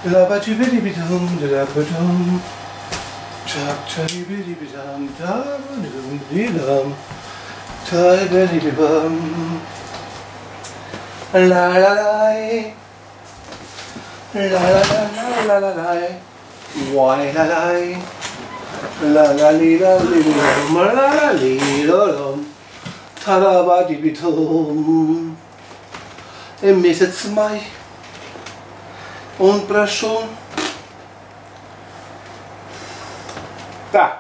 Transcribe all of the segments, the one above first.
Лабачи-бири-битам, дирабатам, чак-чари-бири-битам, дам-дам-дам, чай-бири-битам, ла-ла-лай, ла-ла-ла-ла-ла-лай, уай-ла-лай, ла-ла-ли-ла-ли-лам, ла-ла-ли-ла-лам, тарабади-битам. Месяц май, он прошел. Так.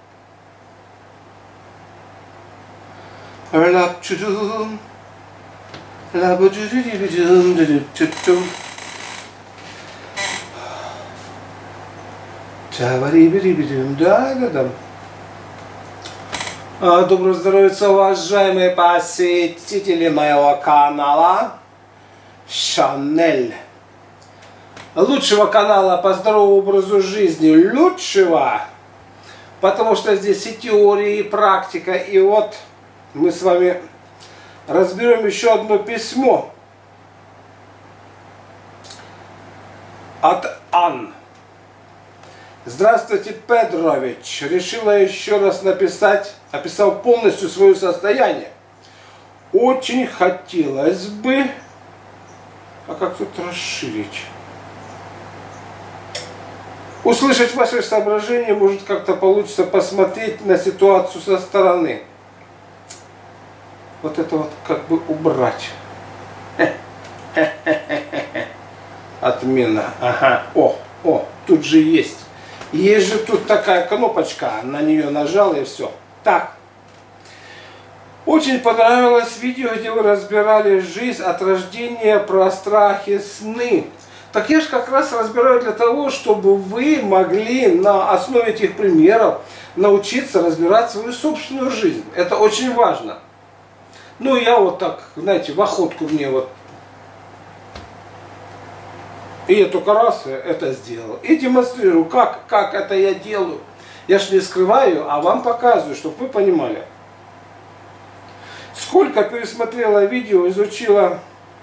Лап-чудум, лабу-чудум-чудум, чавари-бири-бидум, да-да-дам. Доброго здоровья, уважаемые посетители моего канала Шанель. Лучшего канала по здоровому образу жизни. Лучшего. Потому что здесь и теория, и практика. И вот мы с вами разберем еще одно письмо от Анны. Здравствуйте, Петрович. Решила еще раз написать, описал полностью свое состояние. Очень хотелось бы, а как тут расширить? Услышать ваши соображения, может как-то получится посмотреть на ситуацию со стороны. Вот это вот как бы убрать. Отмена. Ага. О, тут же есть. Есть же тут такая кнопочка, на нее нажал и все. Так. Очень понравилось видео, где вы разбирали жизнь от рождения, про страхи, сны. Так я же как раз разбираю для того, чтобы вы могли на основе этих примеров научиться разбирать свою собственную жизнь. Это очень важно. Ну я вот так, знаете, в охотку мне вот. И я только раз это сделал. И демонстрирую, как это я делаю. Я ж не скрываю, а вам показываю, чтобы вы понимали. Сколько пересмотрела видео, изучила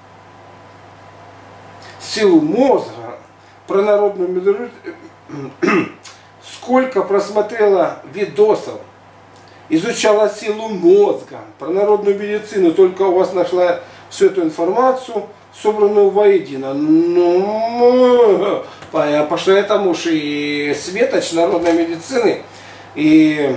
силу мозга, про народную медицину, сколько просмотрела видосов, изучала силу мозга, про народную медицину, только у вас нашла всю эту информацию, собранную воедино. Ну, пошла этому уж и светоч народной медицины, и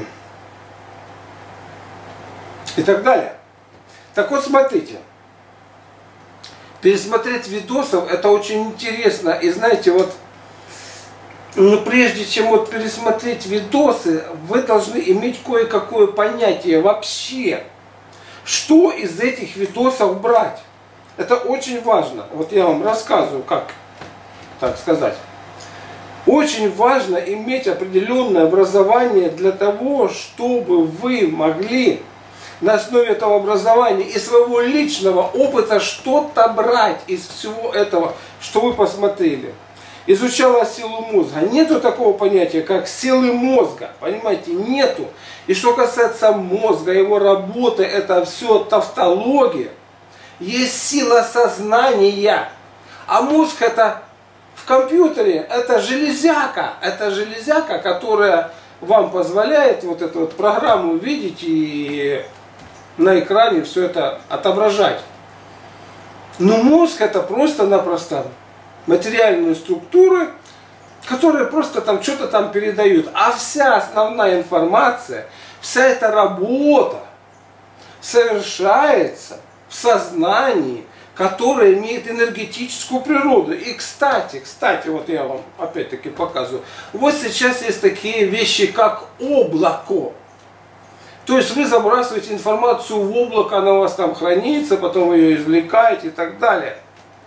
так далее. Так вот, смотрите. Пересмотреть видосов это очень интересно. И знаете, вот, ну, прежде чем вот пересмотреть видосы, вы должны иметь кое-какое понятие вообще, что из этих видосов брать. Это очень важно. Вот я вам рассказываю, как, так сказать. Очень важно иметь определенное образование для того, чтобы вы могли на основе этого образования и своего личного опыта что-то брать из всего этого, что вы посмотрели. Изучала силу мозга. Нету такого понятия, как силы мозга. Понимаете, нету. И что касается мозга, его работы, это все тавтология. Есть сила сознания. А мозг это в компьютере, это железяка. Это железяка, которая вам позволяет вот эту вот программу видеть и на экране все это отображать. Но мозг это просто-напросто материальные структуры, которые просто там что-то там передают. А вся основная информация, вся эта работа совершается в сознании, которое имеет энергетическую природу. И кстати, вот я вам опять-таки показываю. Вот сейчас есть такие вещи, как облако. То есть вы забрасываете информацию в облако, она у вас там хранится, потом вы ее извлекаете и так далее.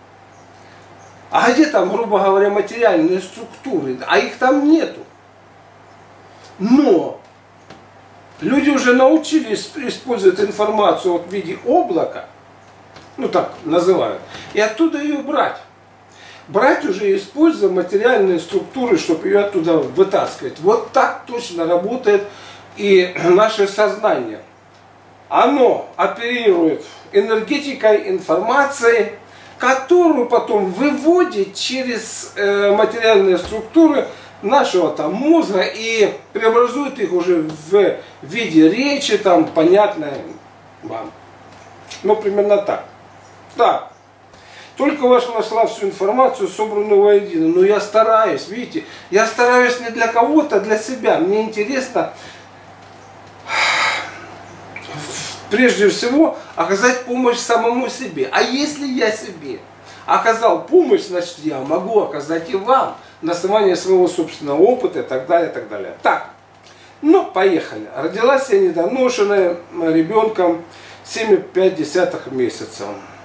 А где там, грубо говоря, материальные структуры? А их там нету. Но люди уже научились использовать информацию вот в виде облака, ну так называют, и оттуда ее брать. Брать уже, используя материальные структуры, чтобы ее оттуда вытаскивать. Вот так точно работает и наше сознание. Оно оперирует энергетикой, информацией, которую потом выводит через материальные структуры нашего там мозга и преобразует их уже в виде речи, там, понятное вам. Ну, примерно так. Да. Только ваша нашла всю информацию, собранную воедино. Но я стараюсь, видите, я стараюсь не для кого-то, а для себя. Мне интересно, прежде всего, оказать помощь самому себе. А если я себе оказал помощь, значит, я могу оказать и вам на основании своего собственного опыта и так далее, и так далее. Так, ну, поехали. Родилась я недоношенная, ребенком 7,5 месяца.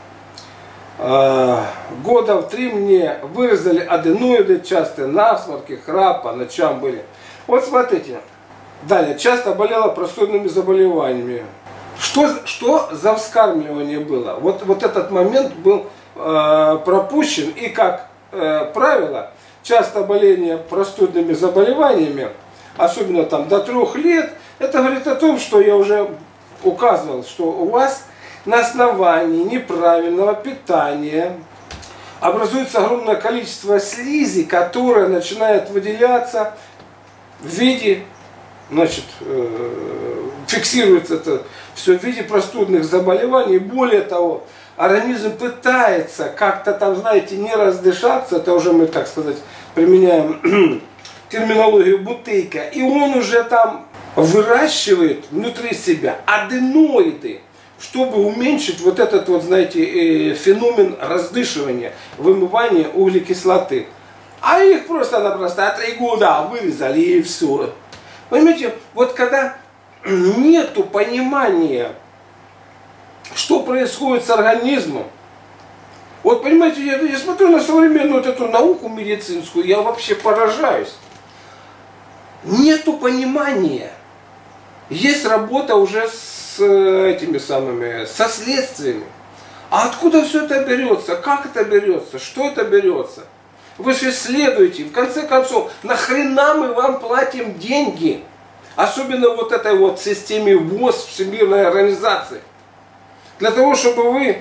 Года в 3 мне вырезали аденоиды, частые насморки, храп, по ночам были. Вот смотрите. Далее, часто болела простудными заболеваниями. Что за вскармливание было? Вот этот момент был пропущен. И как правило, часто боление простудными заболеваниями, особенно там до 3 лет, это говорит о том, что я уже указывал, что у вас на основании неправильного питания образуется огромное количество слизи, которое начинает выделяться в виде, значит, фиксируется это все в виде простудных заболеваний. Более того, организм пытается как-то там, знаете, не раздышаться, это уже мы, так сказать, применяем терминологию Бутейка, и он уже там выращивает внутри себя аденоиды, чтобы уменьшить вот этот вот, знаете, феномен раздышивания, вымывания углекислоты. А их просто-напросто 3 года вырезали и все. Понимаете, вот когда нету понимания, что происходит с организмом, вот понимаете, я смотрю на современную вот эту науку медицинскую, я вообще поражаюсь. Нету понимания. Есть работа уже с этими самыми, со следствиями. А откуда все это берется? Как это берется? Что это берется? Вы же исследуете. В конце концов, нахрена мы вам платим деньги? Особенно вот этой вот системе ВОЗ, Всемирной организации. Для того, чтобы вы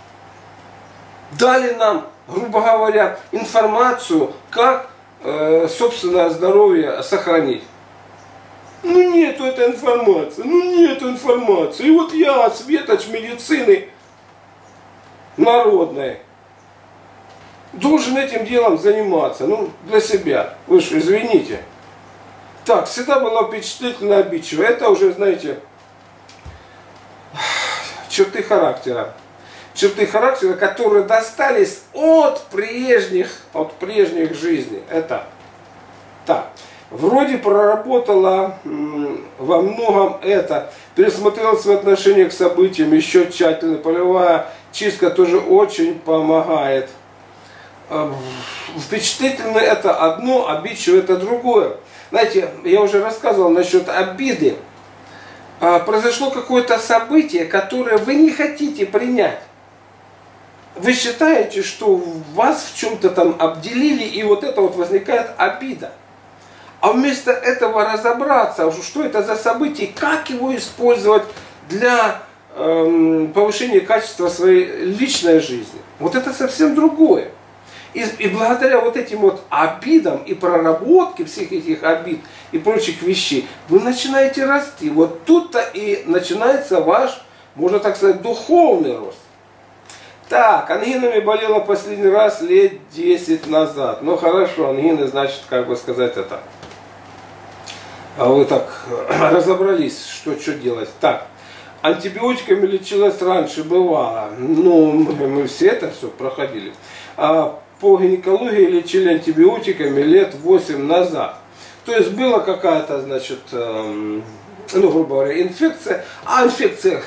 дали нам, грубо говоря, информацию, как собственное здоровье сохранить. Ну нету этой информации, И вот я, светоч медицины народной, должен этим делом заниматься, ну, для себя. Вы же извините. Так, всегда было впечатлительно обидчиво. Это уже, знаете, черты характера. Черты характера, которые достались от прежних жизней. Это так. Вроде проработала во многом это, пересмотрела свои отношения к событиям, еще тщательно, полевая чистка тоже очень помогает. Впечатлительно это одно, обидчиво это другое. Знаете, я уже рассказывал насчет обиды. Произошло какое-то событие, которое вы не хотите принять. Вы считаете, что вас в чем-то там обделили, и вот это вот возникает обида. А вместо этого разобраться, что это за событие, как его использовать для повышения качества своей личной жизни. Вот это совсем другое. И благодаря вот этим вот обидам и проработке всех этих обид и прочих вещей, вы начинаете расти. Вот тут-то и начинается ваш, можно так сказать, духовный рост. Так, ангинами болела последний раз лет 10 назад. Ну хорошо, ангины, значит, как бы сказать это. А вы так разобрались, что делать. Так, антибиотиками лечилась раньше, бывало. Ну, мы все это все проходили. А по гинекологии лечили антибиотиками лет 8 назад. То есть была какая-то, значит, ну, грубо говоря, инфекция. А инфекция...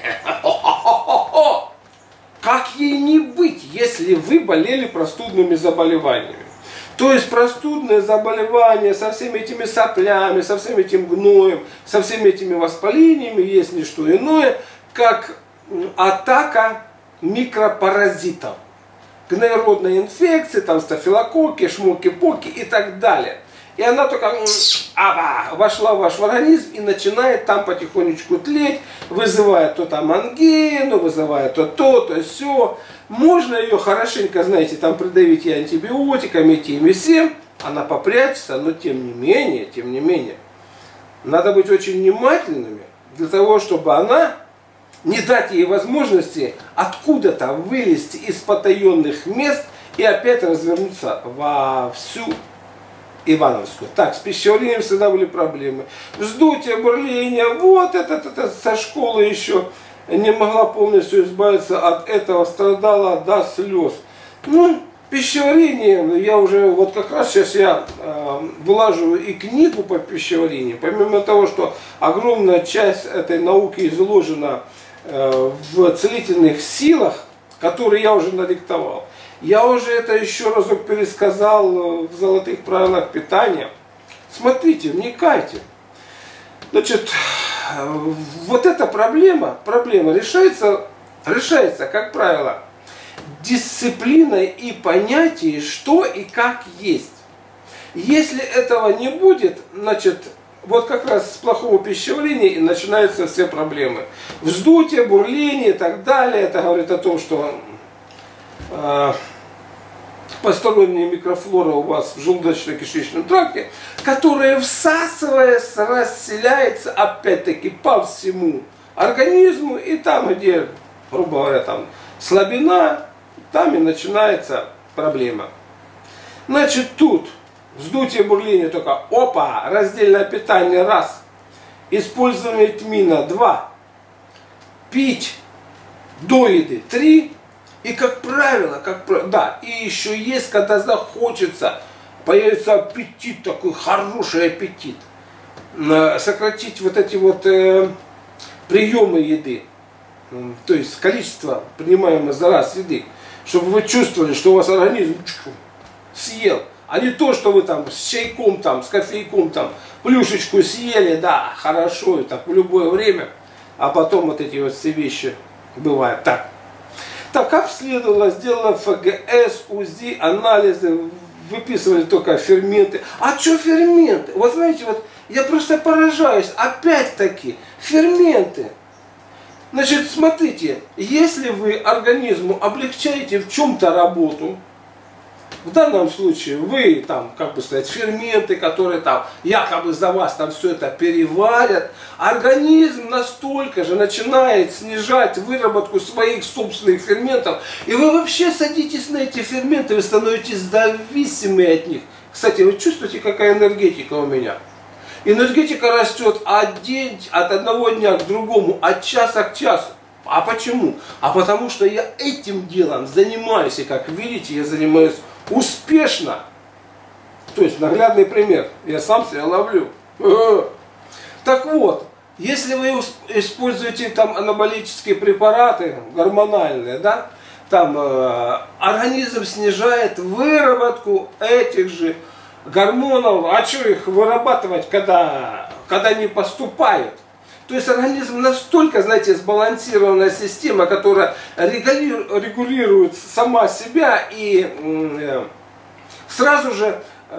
Как ей не быть, если вы болели простудными заболеваниями? То есть простудное заболевание со всеми этими соплями, со всем этим гноем, со всеми этими воспалениями есть не что иное, как атака микропаразитов. Гноеродные инфекции, там стафилококки, шмоки-поки и так далее. и она только вошла в ваш организм и начинает там потихонечку тлеть, вызывает то там ангину, вызывает то сё. Можно ее хорошенько, знаете, там придавить и антибиотиками, и тем и всем, она попрячется, но тем не менее, надо быть очень внимательными для того, чтобы она, не дать ей возможности откуда-то вылезти из потаенных мест и опять развернуться во всю Ивановскую. Так, с пищеварением всегда были проблемы. Вздутие, бурление, вот это со школы еще не могла полностью избавиться от этого, страдала до слез. Ну, пищеварение, я уже, вот как раз сейчас я вылаживаю и книгу по пищеварению, помимо того, что огромная часть этой науки изложена в целительных силах, которые я уже надиктовал. Я уже это еще разок пересказал в золотых правилах питания. Смотрите, вникайте. Значит, вот эта проблема решается, как правило, дисциплиной и понятием, что и как есть. Если этого не будет, значит, вот как раз с плохого пищеварения и начинаются все проблемы. Вздутие, бурление и так далее. Это говорит о том, что посторонняя микрофлора у вас в желудочно-кишечном тракте, которая, всасываясь, расселяется опять-таки по всему организму, и там, где, грубо говоря, там слабина, там и начинается проблема. Значит, тут вздутие, бурление только опа, раздельное питание раз, использование тмина 2, пить до еды 3, и как правило, да, и еще есть, когда захочется, появится аппетит, такой хороший аппетит, сократить вот эти вот приемы еды, то есть количество принимаемого за раз еды, чтобы вы чувствовали, что у вас организм съел, а не то, что вы там с чайком, там, с кофейком, там, плюшечку съели, да, хорошо, и так в любое время, а потом вот эти вот все вещи бывают так. Так, как следовало, сделала ФГС, УЗИ, анализы, выписывали только ферменты. А что ферменты? Вот знаете, вот я просто поражаюсь, опять-таки, ферменты. Значит, смотрите, если вы организму облегчаете в чем-то работу, в данном случае вы там, как бы сказать, ферменты, которые там якобы за вас там все это переварят, организм настолько же начинает снижать выработку своих собственных ферментов, и вы вообще садитесь на эти ферменты, вы становитесь зависимы от них. Кстати, вы чувствуете, какая энергетика у меня? Энергетика растет от одного дня к другому, от часа к часу. А почему? А потому что я этим делом занимаюсь, и как видите, я занимаюсь успешно. То есть наглядный пример. Я сам себя ловлю. Так вот, если вы используете там анаболические препараты, гормональные, да, там организм снижает выработку этих же гормонов. А что их вырабатывать, когда не поступают? То есть организм настолько, знаете, сбалансированная система, которая регулирует сама себя и сразу же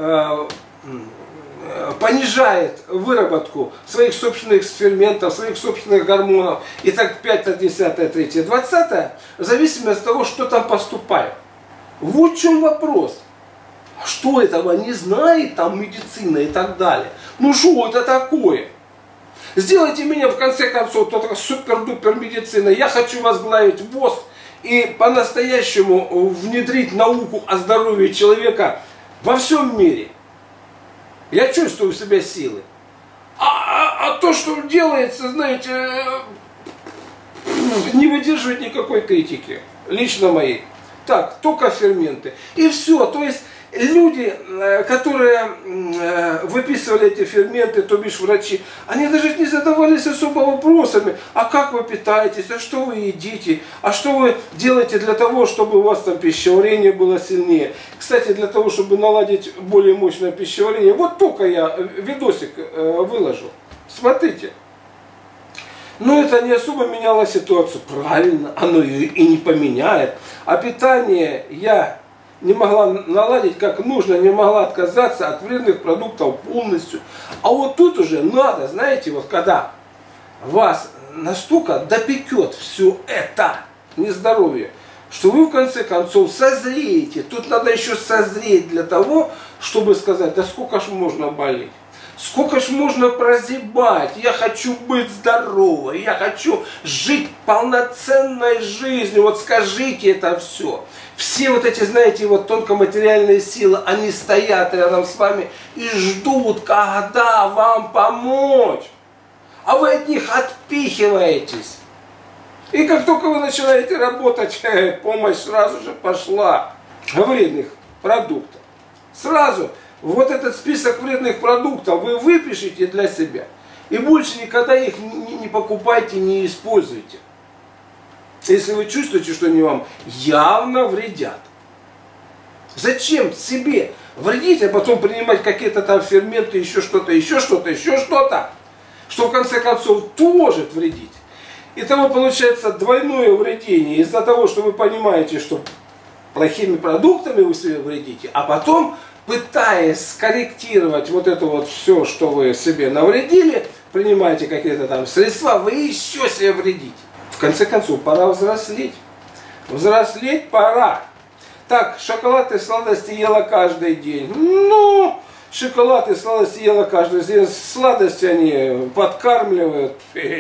понижает выработку своих собственных ферментов, своих собственных гормонов. И так 5, 10, 3, 20, в зависимости от того, что там поступает. Вот в чем вопрос. Что этого не знает там медицина и так далее? Ну что это такое? Сделайте меня, в конце концов, только супер-дупер медициной. Я хочу возглавить ВОЗ и по-настоящему внедрить науку о здоровье человека во всем мире. Я чувствую в себе силы. А то, что делается, знаете, не выдерживает никакой критики. Лично моей. Так, только ферменты. И все. То есть люди, которые выписывали эти ферменты, то бишь врачи, они даже не задавались особо вопросами, а как вы питаетесь, а что вы едите, а что вы делаете для того, чтобы у вас там пищеварение было сильнее. Кстати, для того, чтобы наладить более мощное пищеварение, вот только я видосик выложу. Смотрите. Но это не особо меняло ситуацию. Правильно, оно ее и не поменяет. А питание я не могла наладить как нужно, не могла отказаться от вредных продуктов полностью. А вот тут уже надо, знаете, вот когда вас настолько допекет все это нездоровье, что вы в конце концов созреете. Тут надо еще созреть для того, чтобы сказать, да сколько ж можно болеть. Сколько ж можно прозябать? Я хочу быть здоровой, я хочу жить полноценной жизнью. Вот скажите это все. Все вот эти, знаете, вот тонкоматериальные силы, они стоят рядом с вами и ждут, когда вам помочь. А вы от них отпихиваетесь. И как только вы начинаете работать, помощь сразу же пошла. Вредных продуктов. Сразу. Вот этот список вредных продуктов вы выпишите для себя. И больше никогда их не покупайте, не используйте. Если вы чувствуете, что они вам явно вредят. Зачем себе вредить, а потом принимать какие-то там ферменты, еще что-то, еще что-то, еще что-то, что в конце концов тоже вредить. Итого получается двойное вредение из-за того, что вы понимаете, что плохими продуктами вы себе вредите, а потом, пытаясь скорректировать вот это вот все, что вы себе навредили, принимаете какие-то там средства, вы еще себе вредите. В конце концов, пора взрослеть. Взрослеть пора. Так, шоколад и сладости ела каждый день. Ну, шоколад и сладости ела каждый день. Сладости они подкармливают.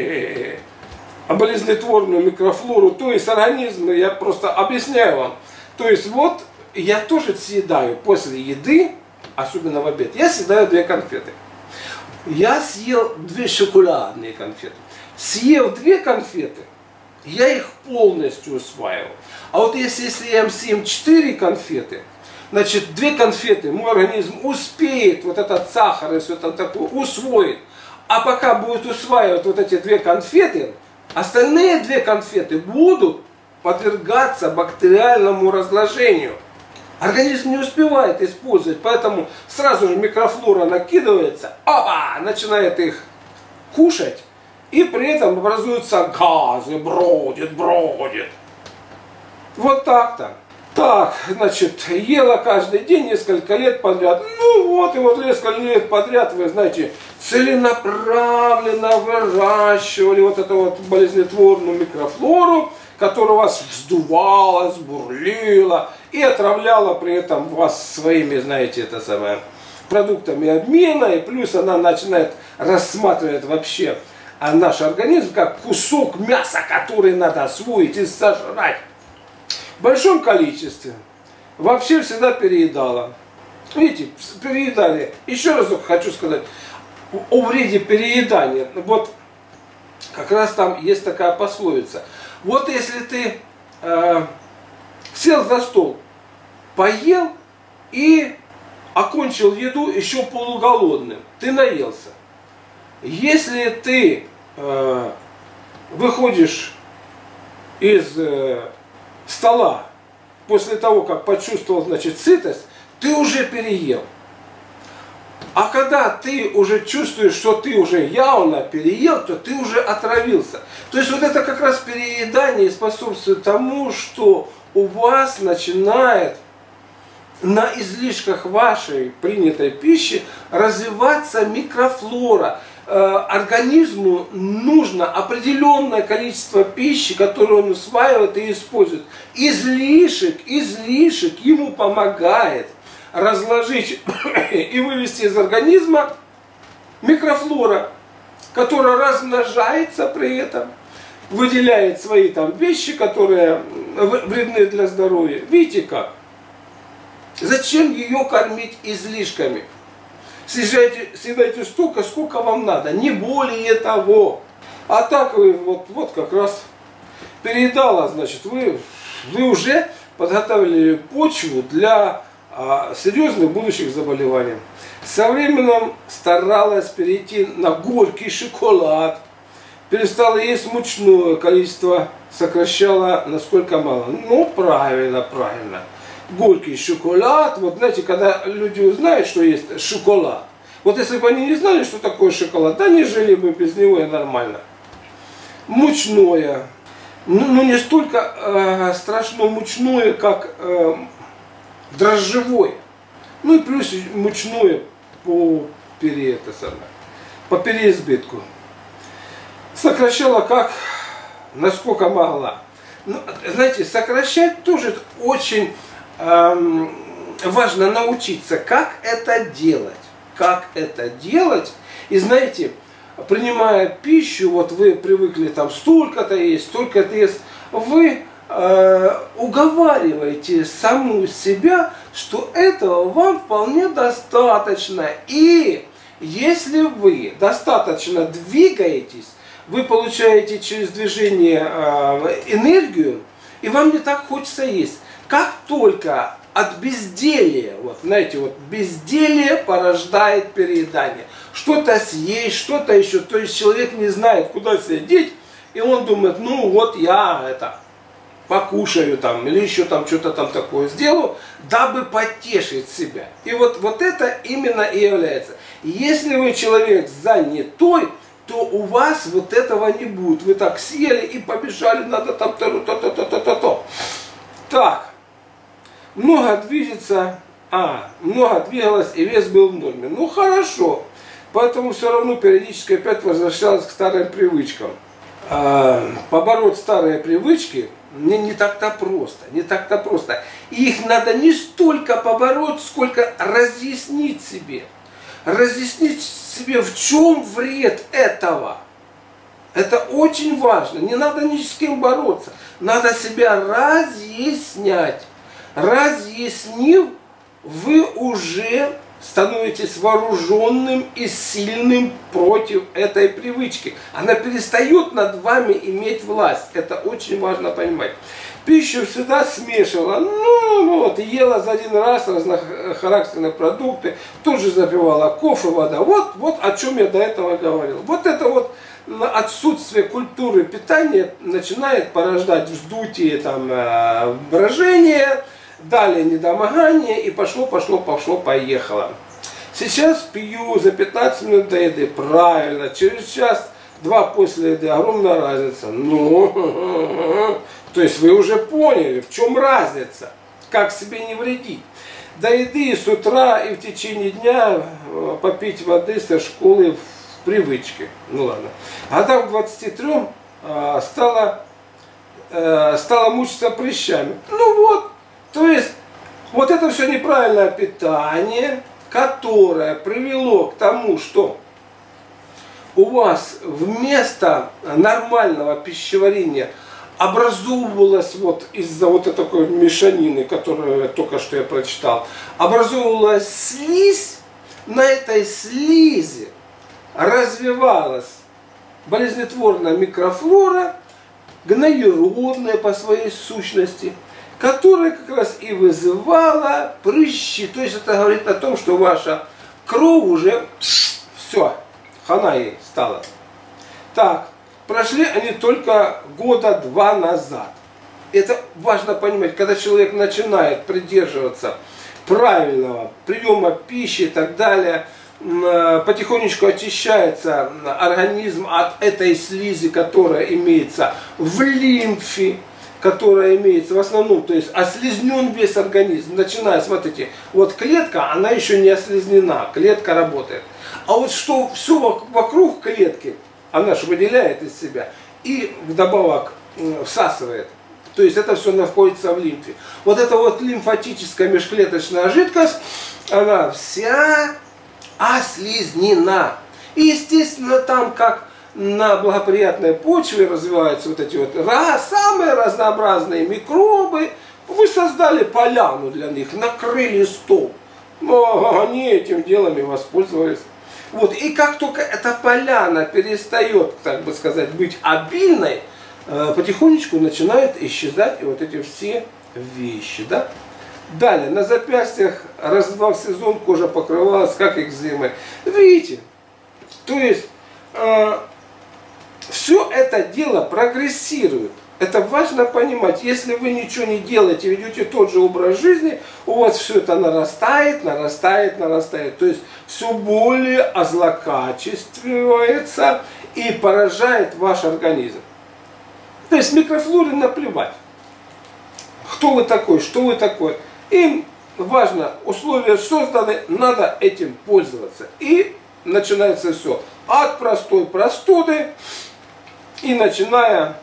А болезнетворную микрофлору, то есть организм, я просто объясняю вам. То есть вот я тоже съедаю после еды, особенно в обед, я съедаю 2 конфеты. Я съел 2 шоколадные конфеты. Съев 2 конфеты, я их полностью усваивал. А вот если я съем 4 конфеты, значит 2 конфеты мой организм успеет вот этот сахар и все там такое усвоит. А пока будет усваивать вот эти 2 конфеты, остальные 2 конфеты будут подвергаться бактериальному разложению. Организм не успевает использовать, поэтому сразу же микрофлора накидывается, опа, начинает их кушать, и при этом образуются газы, бродит. Вот так-то. Так, значит, ела каждый день несколько лет подряд. Ну вот, и вот несколько лет подряд, вы знаете, целенаправленно выращивали вот эту вот болезнетворную микрофлору, которая у вас вздувалась, бурлила и отравляла при этом вас своими, знаете, это самое, продуктами обмена, и плюс она начинает рассматривать вообще наш организм как кусок мяса, который надо освоить и сожрать. В большом количестве. Вообще всегда переедала. Видите, переедание. Еще раз хочу сказать о вреде переедания. Вот как раз там есть такая пословица. Вот если ты сел за стол, поел и окончил еду еще полуголодным, ты наелся. Если ты выходишь из стола после того, как почувствовал, значит, сытость, ты уже переел. А когда ты уже чувствуешь, что ты уже явно переел, то ты уже отравился. То есть вот это как раз переедание способствует тому, что у вас начинает на излишках вашей принятой пищи развиваться микрофлора. Организму нужно определенное количество пищи, которую он усваивает и использует. Излишек ему помогает разложить и вывести из организма микрофлора, которая размножается при этом, выделяет свои там вещи, которые вредны для здоровья. Видите как? Зачем ее кормить излишками? Съедайте столько, сколько вам надо, не более того. А так вы вот как раз переедала, значит, вы уже подготовили почву для серьезных будущих заболеваний. Со временем старалась перейти на горький шоколад, перестала есть мучное, количество сокращала насколько мало. Ну, правильно. Горький шоколад, вот знаете, когда люди узнают, что есть шоколад, вот если бы они не знали, что такое шоколад, они жили бы без него и нормально. Мучное, ну не столько страшно мучное, как дрожжевое. Ну и плюс мучное по переизбытку. Сокращала как, насколько могла. Ну, знаете, сокращать тоже очень важно научиться, как это делать. Как это делать. И знаете, принимая пищу, вот вы привыкли там столько-то есть, столько-то есть, вы уговариваете саму себя, что этого вам вполне достаточно. И если вы достаточно двигаетесь, вы получаете через движение энергию, и вам не так хочется есть. Как только от безделия, вот знаете, вот безделие порождает переедание. Что-то съесть, что-то еще. То есть человек не знает, куда себя деть, и он думает, ну вот я это покушаю там, или еще там что-то там такое сделаю, дабы потешить себя. И вот это именно и является. Если вы человек занятой, то у вас вот этого не будет. Вы так съели и побежали, надо там то. Так, много движется, много двигалось и вес был в норме. Ну хорошо, поэтому все равно периодически опять возвращалась к старым привычкам. Побороть старые привычки мне не так-то просто, не так-то просто. И их надо не столько побороть, сколько разъяснить себе. Разъяснить себе, в чем вред этого. Это очень важно. Не надо ни с кем бороться. Надо себя разъяснять. Разъяснив, вы уже становитесь вооруженным и сильным против этой привычки. Она перестает над вами иметь власть. Это очень важно понимать. Пищу всегда смешивала. Ну вот, ела за один раз разнохарактерные продукты. Тут же запивала кофе, вода. Вот о чем я до этого говорил. Вот это вот отсутствие культуры питания начинает порождать вздутие, там, брожение. Далее недомогание, и пошло-поехало. Сейчас пью за 15 минут до еды. Правильно. Через час-два после еды огромная разница. Ну, то есть вы уже поняли, в чем разница. Как себе не вредить. До еды с утра и в течение дня попить воды со школы в привычке. Ну ладно. А там к 23 стала мучиться прыщами. Ну вот. То есть, вот это все неправильное питание, которое привело к тому, что у вас вместо нормального пищеварения образовывалась вот из-за вот этой такой мешанины, которую только что я прочитал, образовывалась слизь, на этой слизи развивалась болезнетворная микрофлора, гноеродная по своей сущности, которая как раз и вызывала прыщи. То есть это говорит о том, что ваша кровь уже все, хана ей стала. Так, прошли они только года 2 назад. Это важно понимать, когда человек начинает придерживаться правильного приема пищи и так далее, потихонечку очищается организм от этой слизи, которая имеется в лимфе, которая имеется в основном, то есть ослизнен весь организм. Начиная, смотрите, вот клетка, она еще не ослизнена, клетка работает. А вот что все вокруг клетки, она же выделяет из себя и вдобавок всасывает. То есть это все находится в лимфе. Вот эта вот лимфатическая межклеточная жидкость, она вся ослизнена. И естественно там как на благоприятной почве развиваются вот эти вот самые разнообразные микробы. Вы создали поляну для них, накрыли стол. Но они этим делом и воспользовались. Вот. И как только эта поляна перестает, так бы сказать, быть обильной, потихонечку начинают исчезать и вот эти все вещи. Да? Далее, на запястьях раз-два в сезон кожа покрывалась, как экземой. Видите? То есть все это дело прогрессирует. Это важно понимать. Если вы ничего не делаете, ведете тот же образ жизни, у вас все это нарастает. То есть все более озлокачествуется и поражает ваш организм. То есть микрофлоре наплевать. Кто вы такой, что вы такой. Им важно, условия созданы, надо этим пользоваться. И начинается все от простой простуды и начиная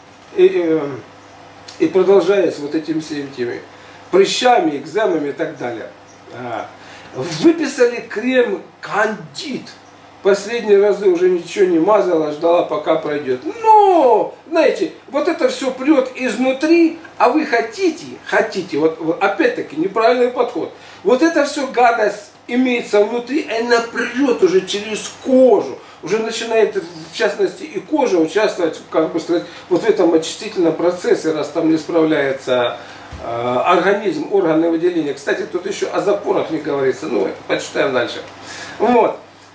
и продолжаясь вот этими всеми прыщами, экземами и так далее. Выписали крем Кандид. Последние разы уже ничего не мазала, ждала, пока пройдет. Но, знаете, вот это все прет изнутри, а вы хотите, вот опять-таки неправильный подход. Вот это все гадость имеется внутри, и она прет уже через кожу. Уже начинает, в частности, и кожа участвовать, как бы сказать, вот в этом очистительном процессе, раз там не справляется организм, органы выделения. Кстати, тут еще о запорах не говорится, ну, почитаем дальше. Вот.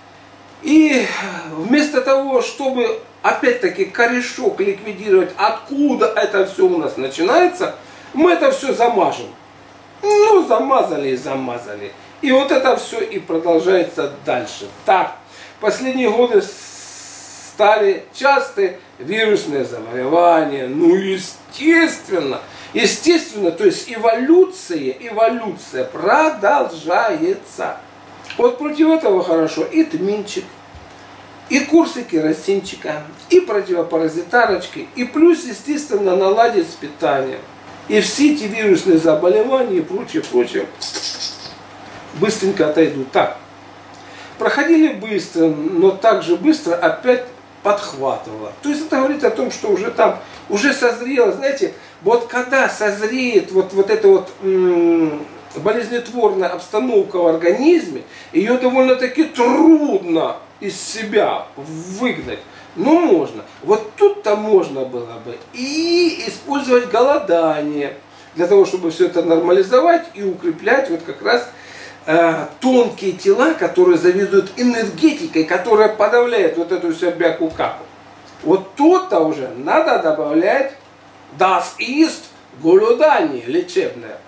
И вместо того, чтобы опять-таки корешок ликвидировать, откуда это все у нас начинается, мы это все замажем. Ну, замазали и замазали. И вот это все и продолжается дальше. Так, последние годы стали частые вирусные заболевания. Ну, естественно. Естественно, то есть эволюция продолжается. Вот против этого хорошо и тминчик, и курсы керосинчика, и противопаразитарочки, и плюс, естественно, наладить с питанием. И все эти вирусные заболевания и прочее, быстренько отойдут. Так, проходили быстро, но также быстро опять подхватывало. То есть это говорит о том, что уже там, уже созрело, знаете, вот когда созреет вот эта вот болезнетворная обстановка в организме, ее довольно-таки трудно из себя выгнать. Но можно. Вот тут-то можно было бы и использовать голодание, для того, чтобы все это нормализовать и укреплять вот как раз тонкие тела, которые заведуют энергетикой, которая подавляет вот эту всю бяку-каку. Вот тут-то уже надо добавлять das ist голодание лечебное.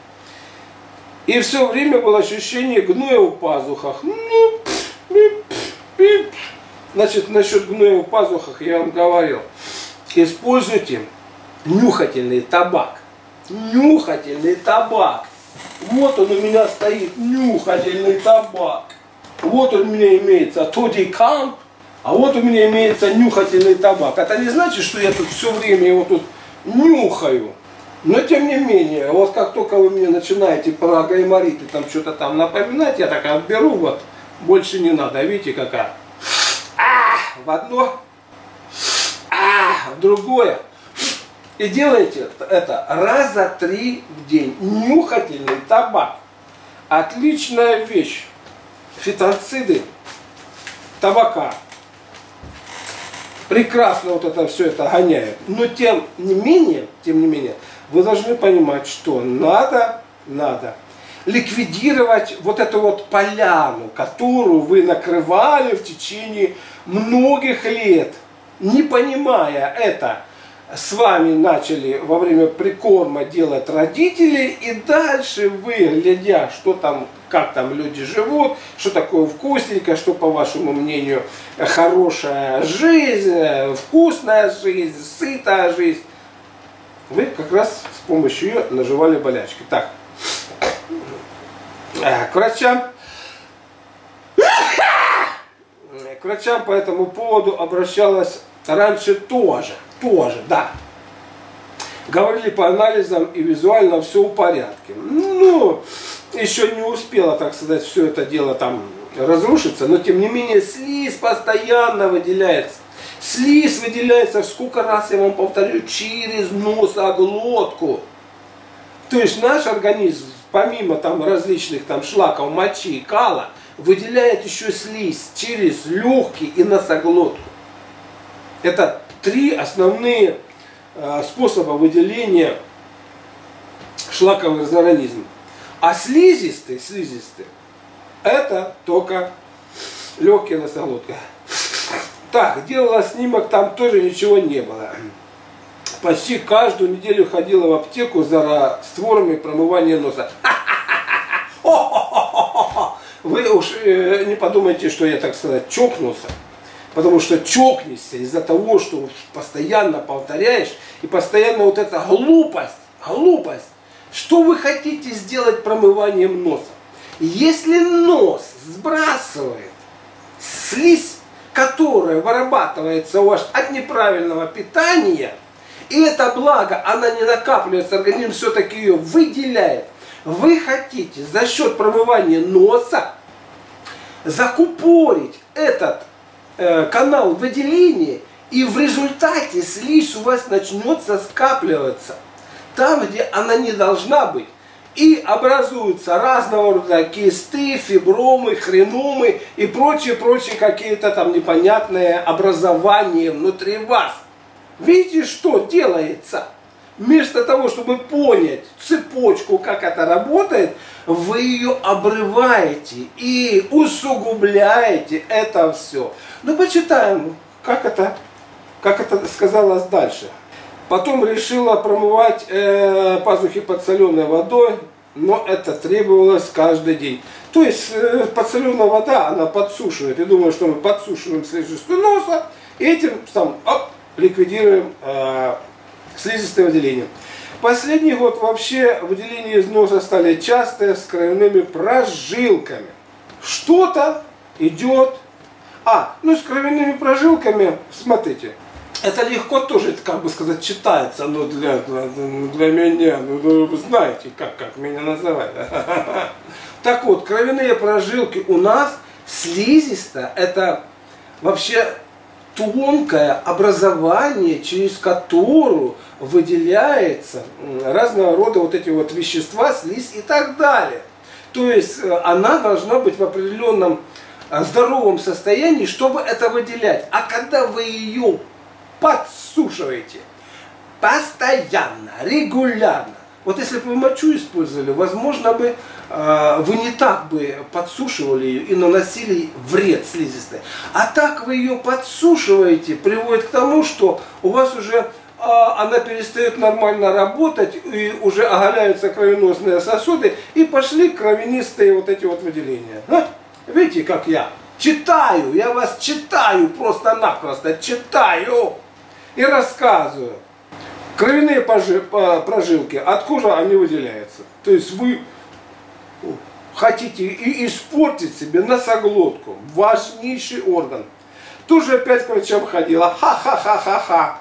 И все время было ощущение гноя в пазухах. Значит, насчет гноя в пазухах я вам говорил. Используйте нюхательный табак. Нюхательный табак. Вот он у меня стоит, нюхательный табак. Вот он у меня имеется Тоди Камп, а вот у меня имеется нюхательный табак. Это не значит, что я тут все время его тут нюхаю. Но тем не менее, вот как только вы мне начинаете про гаймориты там что-то там напоминать, я так отберу, вот, больше не надо, видите какая. В одно, в другое. И делайте это раза 3 в день. Нюхательный табак. Отличная вещь. Фитонциды табака. Прекрасно вот это все это гоняет. Но тем не менее, вы должны понимать, что надо ликвидировать вот эту вот поляну, которую вы накрывали в течение многих лет. Не понимая это, с вами начали во время прикорма делать родители, и дальше вы, глядя, что там, как там люди живут, что такое вкусненькое, что, по вашему мнению, хорошая жизнь, вкусная жизнь, сытая жизнь, вы как раз с помощью ее наживали болячки. Так, к врачам по этому поводу обращалась раньше тоже, да. Говорили по анализам, и визуально все в порядке. Ну, еще не успело, так сказать, все это дело там разрушиться, но тем не менее слизь постоянно выделяется. Слизь выделяется, сколько раз я вам повторю, через носоглотку. То есть наш организм, помимо там различных там шлаков, мочи, кала, выделяет еще слизь через легкие и носоглотку. Это 3 основные способа выделения шлаков из организма. А слизистые, это только легкие, носоглотка. Так, делала снимок, там тоже ничего не было. Почти каждую неделю ходила в аптеку за растворами промывания носа. Вы уж не подумайте, что я, так сказать, чокнулся. Потому что чокнешься из-за того, что постоянно повторяешь, и постоянно вот эта глупость Что вы хотите сделать промыванием носа? Если нос сбрасывает слизь, которая вырабатывается у вас от неправильного питания, и это благо, она не накапливается, организм все-таки ее выделяет, вы хотите за счет промывания носа закупорить этот канал выделения, и в результате слизь у вас начнется скапливаться там, где она не должна быть. И образуются разного рода кисты, фибромы, хреномы и прочие какие-то там непонятные образования внутри вас. Видите, что делается? Вместо того, чтобы понять цепочку, как это работает, вы ее обрываете и усугубляете это все. Ну, почитаем, как это сказалось дальше. Потом решила промывать пазухи подсоленной водой, но это требовалось каждый день. То есть подсоленная вода, она подсушивает. Я думаю, что мы подсушиваем слизистую носа, и этим ликвидируем слизистое выделение. Последний год вообще выделения из носа стали частые, с кровяными прожилками. Что-то идет. Ну с кровяными прожилками, смотрите. Это легко тоже, как бы сказать, читается, но для меня, вы знаете, как меня называют. Так вот, кровяные прожилки у нас слизистая, это вообще тонкое образование, через которое выделяется разного рода вот эти вот вещества, слизь и так далее. То есть она должна быть в определенном здоровом состоянии, чтобы это выделять. А когда вы ее подсушиваете постоянно, регулярно. Вот если бы вы мочу использовали, возможно бы вы не так бы подсушивали ее и наносили вред слизистой. А так вы ее подсушиваете, приводит к тому, что у вас уже она перестает нормально работать, и уже оголяются кровеносные сосуды, и пошли кровянистые вот эти вот выделения. Видите, как я читаю, я вас читаю просто-напросто, читаю и рассказываю. Кровяные прожилки, откуда они выделяются? То есть вы хотите и испортить себе носоглотку, важнейший орган. Тоже опять к врачам ходила, ха-ха-ха-ха-ха.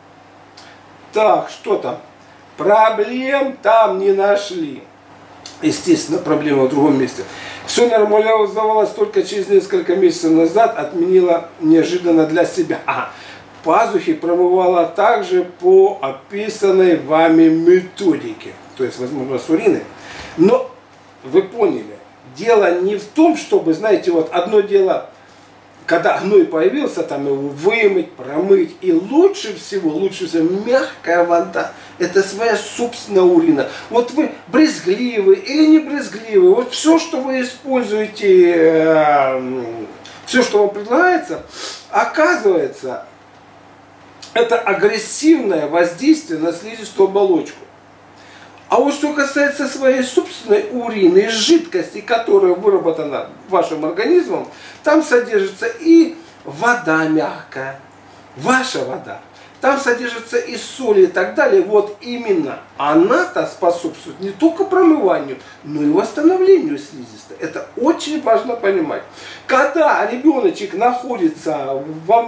Так, что там? Проблем там не нашли. Естественно, проблема в другом месте. Все нормализовалось только через несколько месяцев назад, отменила неожиданно для себя. Пазухи промывала также по описанной вами методике. То есть, возможно, с уриной. Но, вы поняли, дело не в том, чтобы, знаете, вот одно дело, когда гной появился, там его вымыть, промыть. И лучше всего мягкая вода. Это своя собственная урина. Вот вы брезгливы или не брезгливы. Вот все, что вы используете, все, что вам предлагается, оказывается, это агрессивное воздействие на слизистую оболочку. А вот что касается своей собственной урины, жидкости, которая выработана вашим организмом, там содержится и вода мягкая, ваша вода. Там содержится и соль и так далее. Вот именно она-то способствует не только промыванию, но и восстановлению слизистой. Это очень важно понимать. Когда ребеночек находится во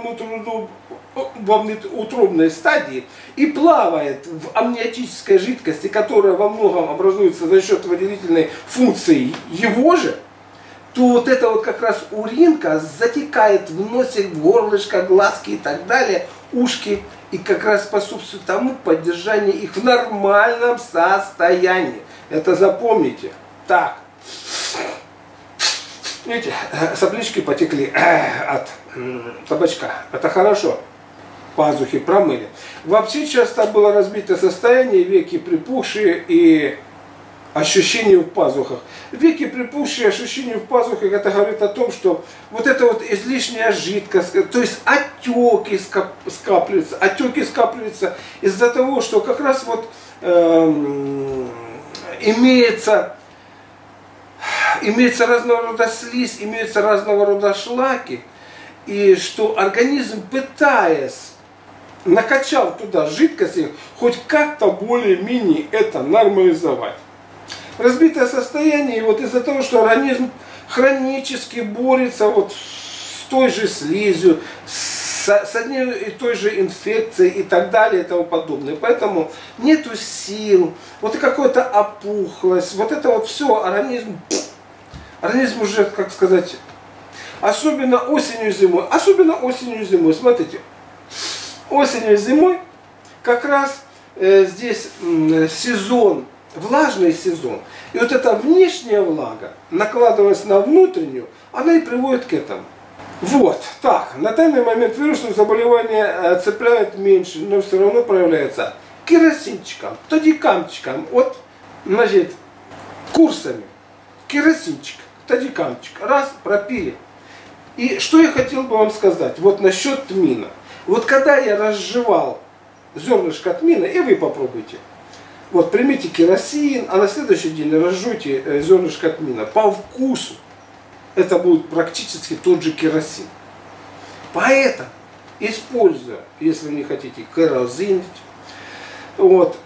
внутриутробной стадии и плавает в амниотической жидкости, которая во многом образуется за счет выделительной функции его же, то вот эта вот как раз уринка затекает в носик, в горлышко, глазки и так далее, ушки, и как раз способствует тому поддержанию их в нормальном состоянии. Это запомните. Так. Видите, соплички потекли от табачка. Это хорошо. Пазухи промыли. Вообще часто было разбито состояние, веки припухшие и ощущения в пазухах. Веки припухшие, ощущения в пазухах, это говорит о том, что вот это вот излишняя жидкость, то есть отеки скапливаются из-за того, что как раз вот имеется разного рода слизь, имеются разного рода шлаки, и что организм, пытаясь накачал туда жидкости, хоть как-то более-менее это нормализовать. Разбитое состояние, и вот из-за того, что организм хронически борется вот с той же слизью, с одной и той же инфекцией и так далее и тому подобное. Поэтому нету сил, вот какая-то опухлость, вот это вот все, организм уже, как сказать, особенно осенью и зимой, смотрите, осенью и зимой как раз здесь сезон, влажный сезон. И вот эта внешняя влага, накладываясь на внутреннюю, она и приводит к этому. Вот, так, на данный момент вирусные заболевания цепляют меньше, но все равно проявляются керосинчиком, тадикамчиком, вот, значит, курсами. Керосинчик, тадикамчик, раз, пропили. И что я хотел бы вам сказать, вот насчет тмина. Вот когда я разжевал зернышко тмина, и вы попробуйте. Вот примите керосин, а на следующий день разжуйте зернышко тмина. По вкусу это будет практически тот же керосин. Поэтому, используя, если вы не хотите керосинить, вот,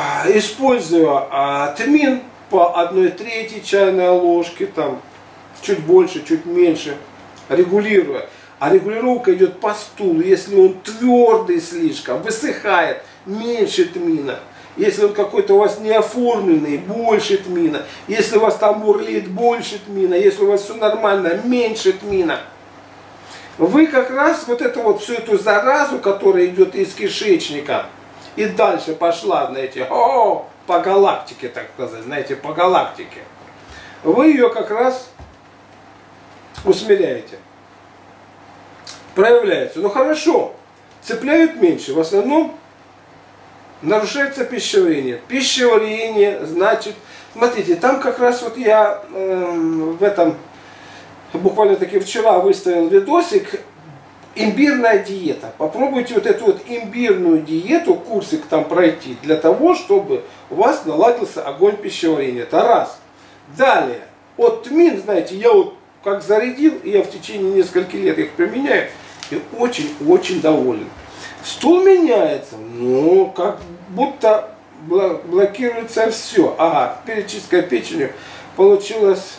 используя тмин по 1/3 чайной ложки, там, чуть больше, чуть меньше, регулируя. А регулировка идет по стулу. Если он твердый слишком, высыхает, меньше тмина. Если он какой-то у вас неоформленный, больше тмина. Если у вас там бурлит, больше тмина. Если у вас все нормально, меньше тмина. Вы как раз вот эту вот всю эту заразу, которая идет из кишечника, и дальше пошла, знаете, по галактике, так сказать, знаете, по галактике. Вы ее как раз усмиряете. Проявляется. Ну хорошо, цепляют меньше. В основном нарушается пищеварение. Пищеварение, значит, смотрите, там как раз вот я в этом, буквально таки вчера выставил видосик, имбирная диета. Попробуйте вот эту вот имбирную диету, курсик там пройти, для того, чтобы у вас наладился огонь пищеварения. Это раз. Далее, вот тмин, знаете, я вот как зарядил, и я в течение нескольких лет их применяю, и очень-очень доволен. Стул меняется, но как будто блокируется все. Ага, перед чисткой печени получалось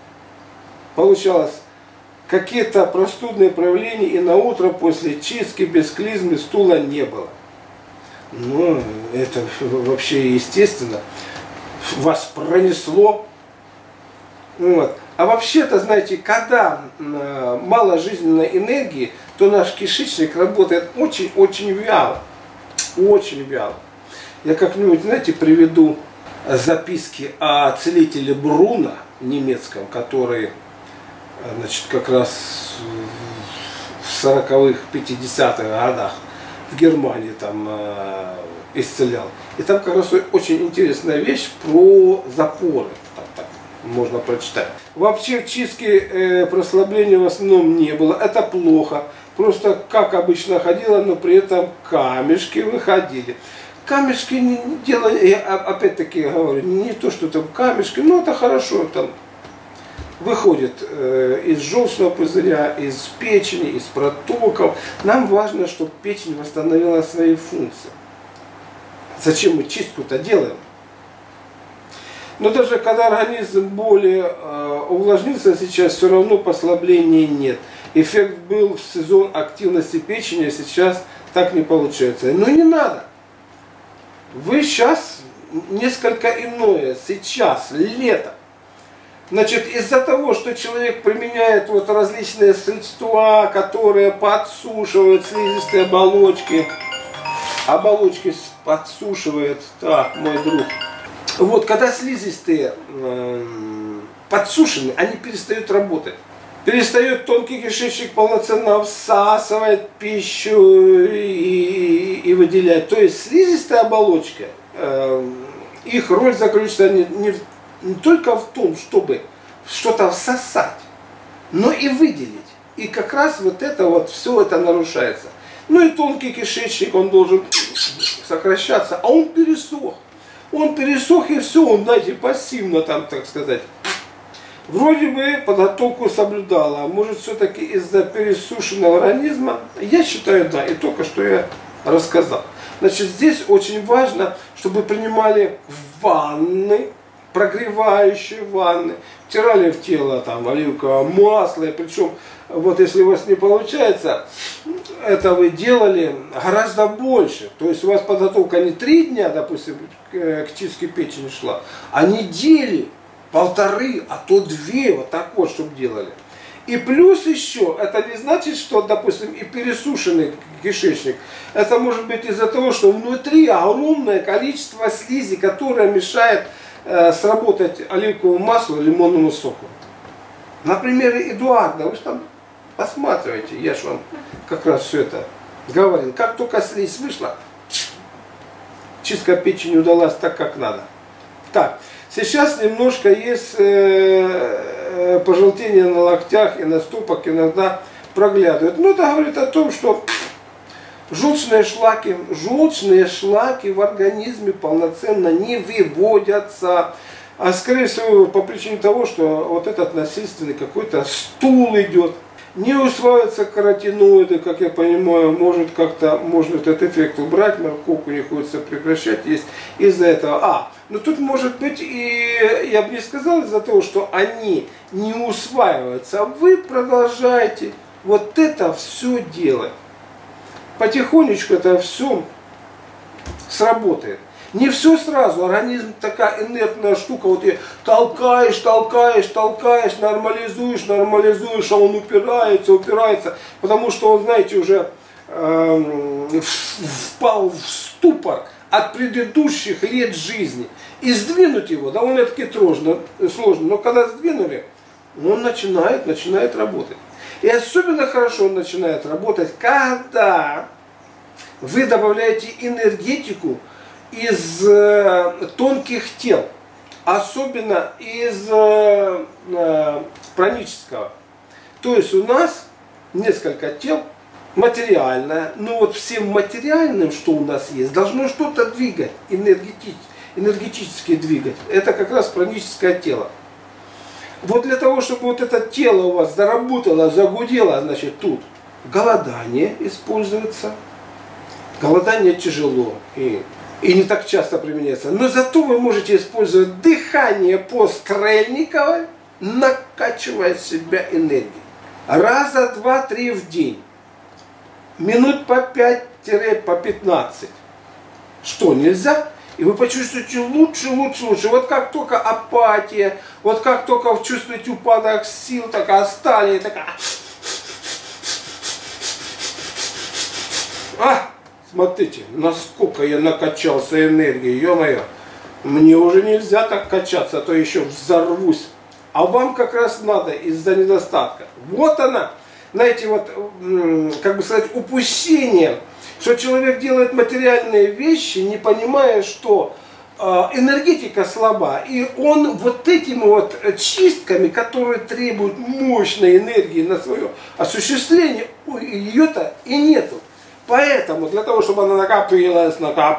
какие-то простудные проявления, и на утро после чистки без клизмы стула не было. Ну, это вообще естественно. Вас пронесло. Вот. А вообще-то, знаете, когда мало жизненной энергии, то наш кишечник работает очень-очень вяло. Очень вяло. Я как-нибудь, знаете, приведу записки о целителе Бруно немецком, который, значит, как раз в 40-х, 50-х годах в Германии там исцелял. И там как раз очень интересная вещь про запоры. Так можно прочитать. Вообще в чистке прослабления в основном не было. Это плохо. Просто как обычно ходила, но при этом камешки выходили. Камешки не делали, я опять-таки говорю, не то, что там камешки, но это хорошо, там выходит из желчного пузыря, из печени, из протоков. Нам важно, чтобы печень восстановила свои функции. Зачем мы чистку-то делаем? Но даже когда организм более увлажнился, сейчас все равно послабления нет. Эффект был в сезон активности печени, а сейчас так не получается. Но не надо. Вы сейчас несколько иное. Сейчас, лето. Значит, из-за того, что человек применяет вот различные средства, которые подсушивают слизистые оболочки, подсушивает, так, мой друг. Вот, когда слизистые подсушены, они перестают работать. Перестает тонкий кишечник полноценно всасывать пищу и выделять. То есть слизистая оболочка, их роль заключается не только в том, чтобы что-то всосать, но и выделить. И как раз вот это вот, все это нарушается. Ну и тонкий кишечник, он должен сокращаться, а он пересох. Он пересох, и все, он, знаете, пассивно там, так сказать. Вроде бы подготовку соблюдала, а может все-таки из-за пересушенного организма, я считаю, да, и только что я рассказал. Значит, здесь очень важно, чтобы принимали ванны, прогревающие ванны, втирали в тело там оливковое масло, и причем, вот если у вас не получается, это вы делали гораздо больше. То есть у вас подготовка не 3 дня, допустим, к чистке печени шла, а недели, 1,5, а то 2, вот так вот, чтобы делали. И плюс еще, это не значит, что, допустим, и пересушенный кишечник, это может быть из-за того, что внутри огромное количество слизи, которое мешает сработать оливковому маслу, лимонному соку. На примере Эдуарда, вы же там посматривайте, я же вам как раз все это говорил. Как только слизь вышла, чистка печени удалась так, как надо. Так, сейчас немножко есть пожелтение на локтях и на стопах, иногда проглядывает. Но это говорит о том, что желчные шлаки в организме полноценно не выводятся. А скорее всего по причине того, что вот этот насильственный какой-то стул идет. Не усваиваются каротиноиды, как я понимаю, можно этот эффект убрать, морковку не хочется прекращать есть из-за этого. Но тут может быть и, я бы не сказал из-за того, что они не усваиваются, вы продолжаете вот это все делать. Потихонечку это все сработает. Не все сразу, организм такая инертная штука, вот и толкаешь, нормализуешь, а он упирается, потому что он, знаете, уже впал в ступор от предыдущих лет жизни. И сдвинуть его довольно-таки сложно, но когда сдвинули, он начинает работать. И особенно хорошо он начинает работать, когда вы добавляете энергетику из тонких тел, особенно из пранического. То есть у нас несколько тел, материальное, но вот всем материальным, что у нас есть, должно что-то двигать, энергетически двигать. Это как раз праническое тело. Вот для того, чтобы вот это тело у вас заработало, загудело, значит тут голодание используется. Голодание тяжело и не так часто применяется. Но зато вы можете использовать дыхание по-стрельниковой, накачивая себя энергией. Раза 2-3 в день. Минут по 5-15. Что, нельзя? И вы почувствуете лучше. Вот как только апатия, вот как только вы чувствуете упадок сил, такая сталь, такая... Смотрите, насколько я накачался энергией, ё-моё. Мне уже нельзя так качаться, а то еще взорвусь. А вам как раз надо из-за недостатка. Вот она, знаете, вот, как бы сказать, упущение, что человек делает материальные вещи, не понимая, что энергетика слаба. И он вот этими вот чистками, которые требуют мощной энергии на свое осуществление, ее-то и нету. Поэтому, для того, чтобы она накопилась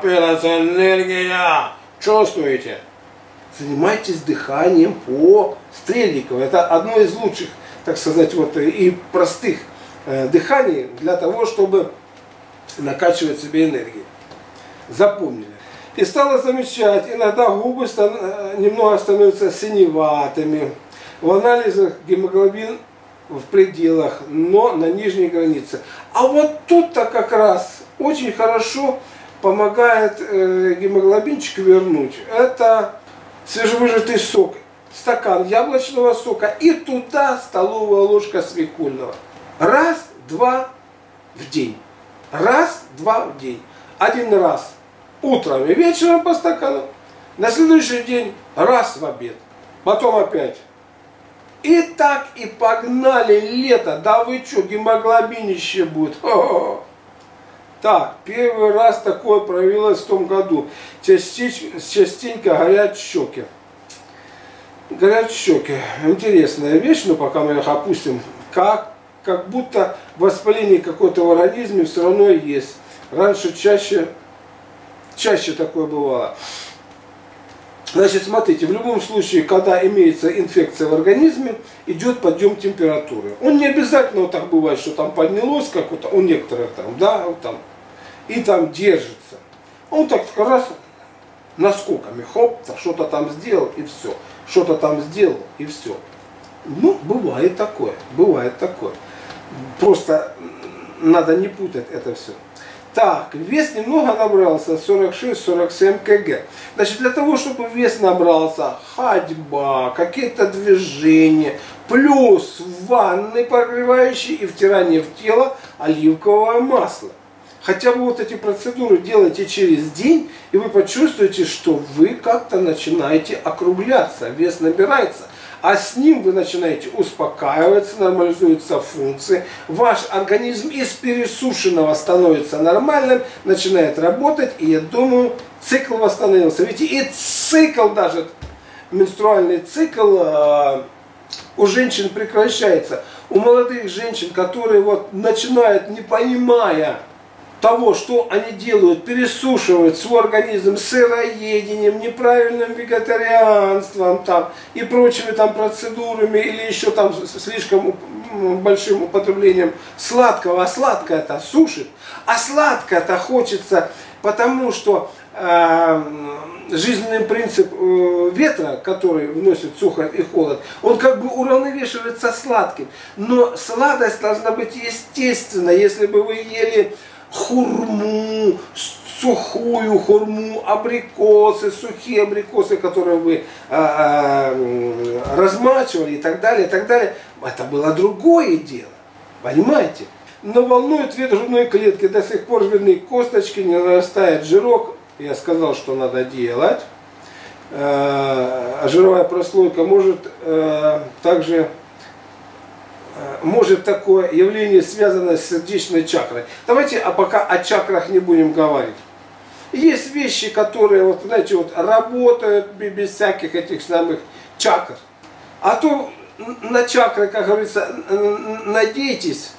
энергия, чувствуете? Занимайтесь дыханием по Стрельниковой. Это одно из лучших, так сказать, вот и простых дыханий для того, чтобы накачивать себе энергию. Запомнили. И стала замечать, иногда губы немного становятся синеватыми. В анализах гемоглобин в пределах, но на нижней границе. А вот тут-то как раз очень хорошо помогает гемоглобинчик вернуть. Это свежевыжатый сок, стакан яблочного сока и туда столовая ложка свекольного. Раз-два в день. Раз-два в день. Один раз утром и вечером по стакану. На следующий день раз в обед. Потом опять. И так и погнали лето. Да вы что, гемоглобинище будет. Хо-хо. Так, первый раз такое проявилось в том году. Частенько горят щеки. Горят щеки. Интересная вещь, но пока мы их опустим. Как будто воспаление какого-то в организме все равно есть. Раньше чаще такое бывало. Значит, смотрите, в любом случае, когда имеется инфекция в организме, идет подъем температуры. Он не обязательно вот так бывает, что там поднялось, как вот у некоторых там, да, вот там. и там держится. Он так раз наскоками, хоп, что-то там сделал и все. Что-то там сделал и все. Ну, бывает такое, бывает такое. Просто надо не путать это все. Так, вес немного набрался, 46-47 кг. Значит, для того, чтобы вес набрался, ходьба, какие-то движения, плюс ванны прогревающие и втирание в тело оливкового масла. Хотя бы вот эти процедуры делайте через день, и вы почувствуете, что вы как-то начинаете округляться, вес набирается. А с ним вы начинаете успокаиваться, нормализуются функции. Ваш организм из пересушенного становится нормальным, начинает работать, и я думаю, цикл восстановился. Ведь и цикл даже, менструальный цикл у женщин прекращается. У молодых женщин, которые вот начинают, не понимая того, что они делают, пересушивают свой организм сыроедением, неправильным вегетарианством там, и прочими там процедурами, или еще там слишком большим употреблением сладкого, а сладкое-то сушит, а сладкое-то хочется, потому что жизненный принцип ветра, который вносит сухость и холод, он как бы уравновешивается сладким, но сладость должна быть естественна. Если бы вы ели хурму, сухую хурму, абрикосы, сухие абрикосы, которые вы размачивали и так далее, это было другое дело, понимаете? Но волнует вид грудной клетки, до сих пор видны косточки, не нарастает жирок, я сказал, что надо делать. Жировая прослойка может также... Может такое явление связано с сердечной чакрой. Давайте пока о чакрах не будем говорить. Есть вещи, которые, вот, знаете, вот, работают без всяких этих самых чакр. А то на чакры, как говорится, надейтесь,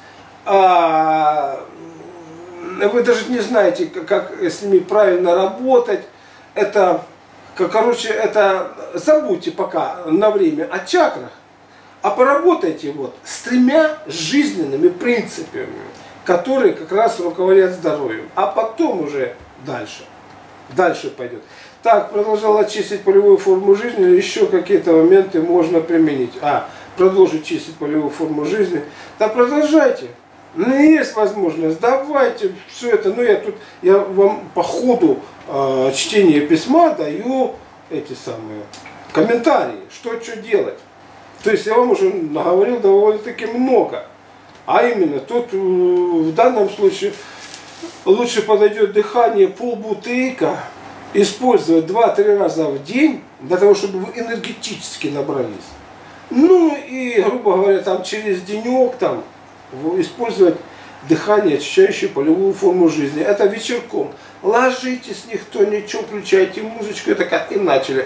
вы даже не знаете, как с ними правильно работать. Это, короче, это забудьте пока на время о чакрах. А поработайте вот с 3 жизненными принципами, которые как раз руководят здоровьем. А потом уже дальше пойдет. Так, продолжал очистить полевую форму жизни, или еще какие-то моменты можно применить. Продолжить чистить полевую форму жизни. Да продолжайте. Ну, есть возможность, давайте все это. Ну, я вам по ходу чтения письма даю эти самые комментарии, что делать. То есть я вам уже наговорил довольно-таки много. А именно, тут в данном случае лучше подойдет дыхание полбутылька, использовать 2-3 раза в день, для того, чтобы вы энергетически набрались. Ну и, грубо говоря, там через денек там, использовать дыхание, очищающее полевую форму жизни. Это вечерком. Ложитесь, никто ничего, включайте музычку и начали.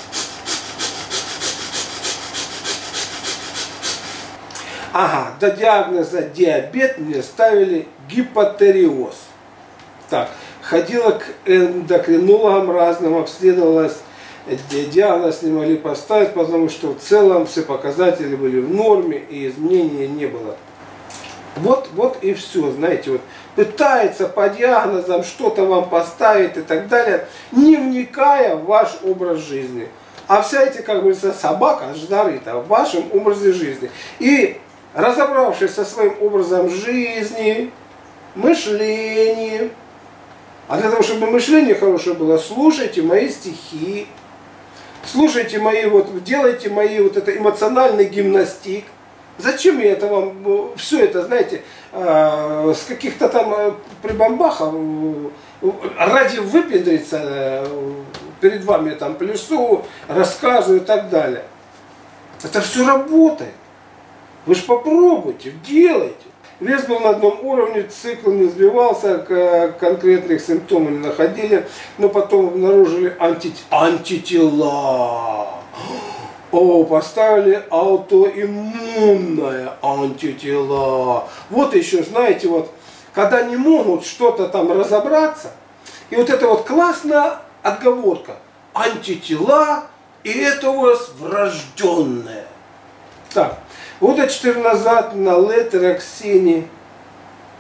Ага, до диагноза диабет мне ставили гипотериоз. Так, ходила к эндокринологам разным, обследовалась, диагноз не могли поставить, потому что в целом все показатели были в норме и изменений не было. Вот и все, знаете, вот пытается по диагнозам что-то вам поставить и так далее, не вникая в ваш образ жизни. А вся эти, как говорится, собака зарыта в вашем образе жизни. И разобравшись со своим образом жизни, мышлением, а для того, чтобы мышление хорошее было, слушайте мои стихи, слушайте мои, делайте мои это эмоциональный гимнастик. Зачем я это вам, все это, знаете, с каких-то там прибамбахов, ради выпендриться, перед вами там плясу, рассказываю и так далее. Это все работает. Вы же попробуйте, делайте. Вес был на одном уровне, цикл не сбивался, конкретных симптомов не находили, но потом обнаружили антитела. Поставили аутоиммунное антитела. Вот еще, знаете, когда не могут что-то там разобраться, и это классная отговорка. Антитела, и это у вас врожденное. Так. Года 4 назад на летероксине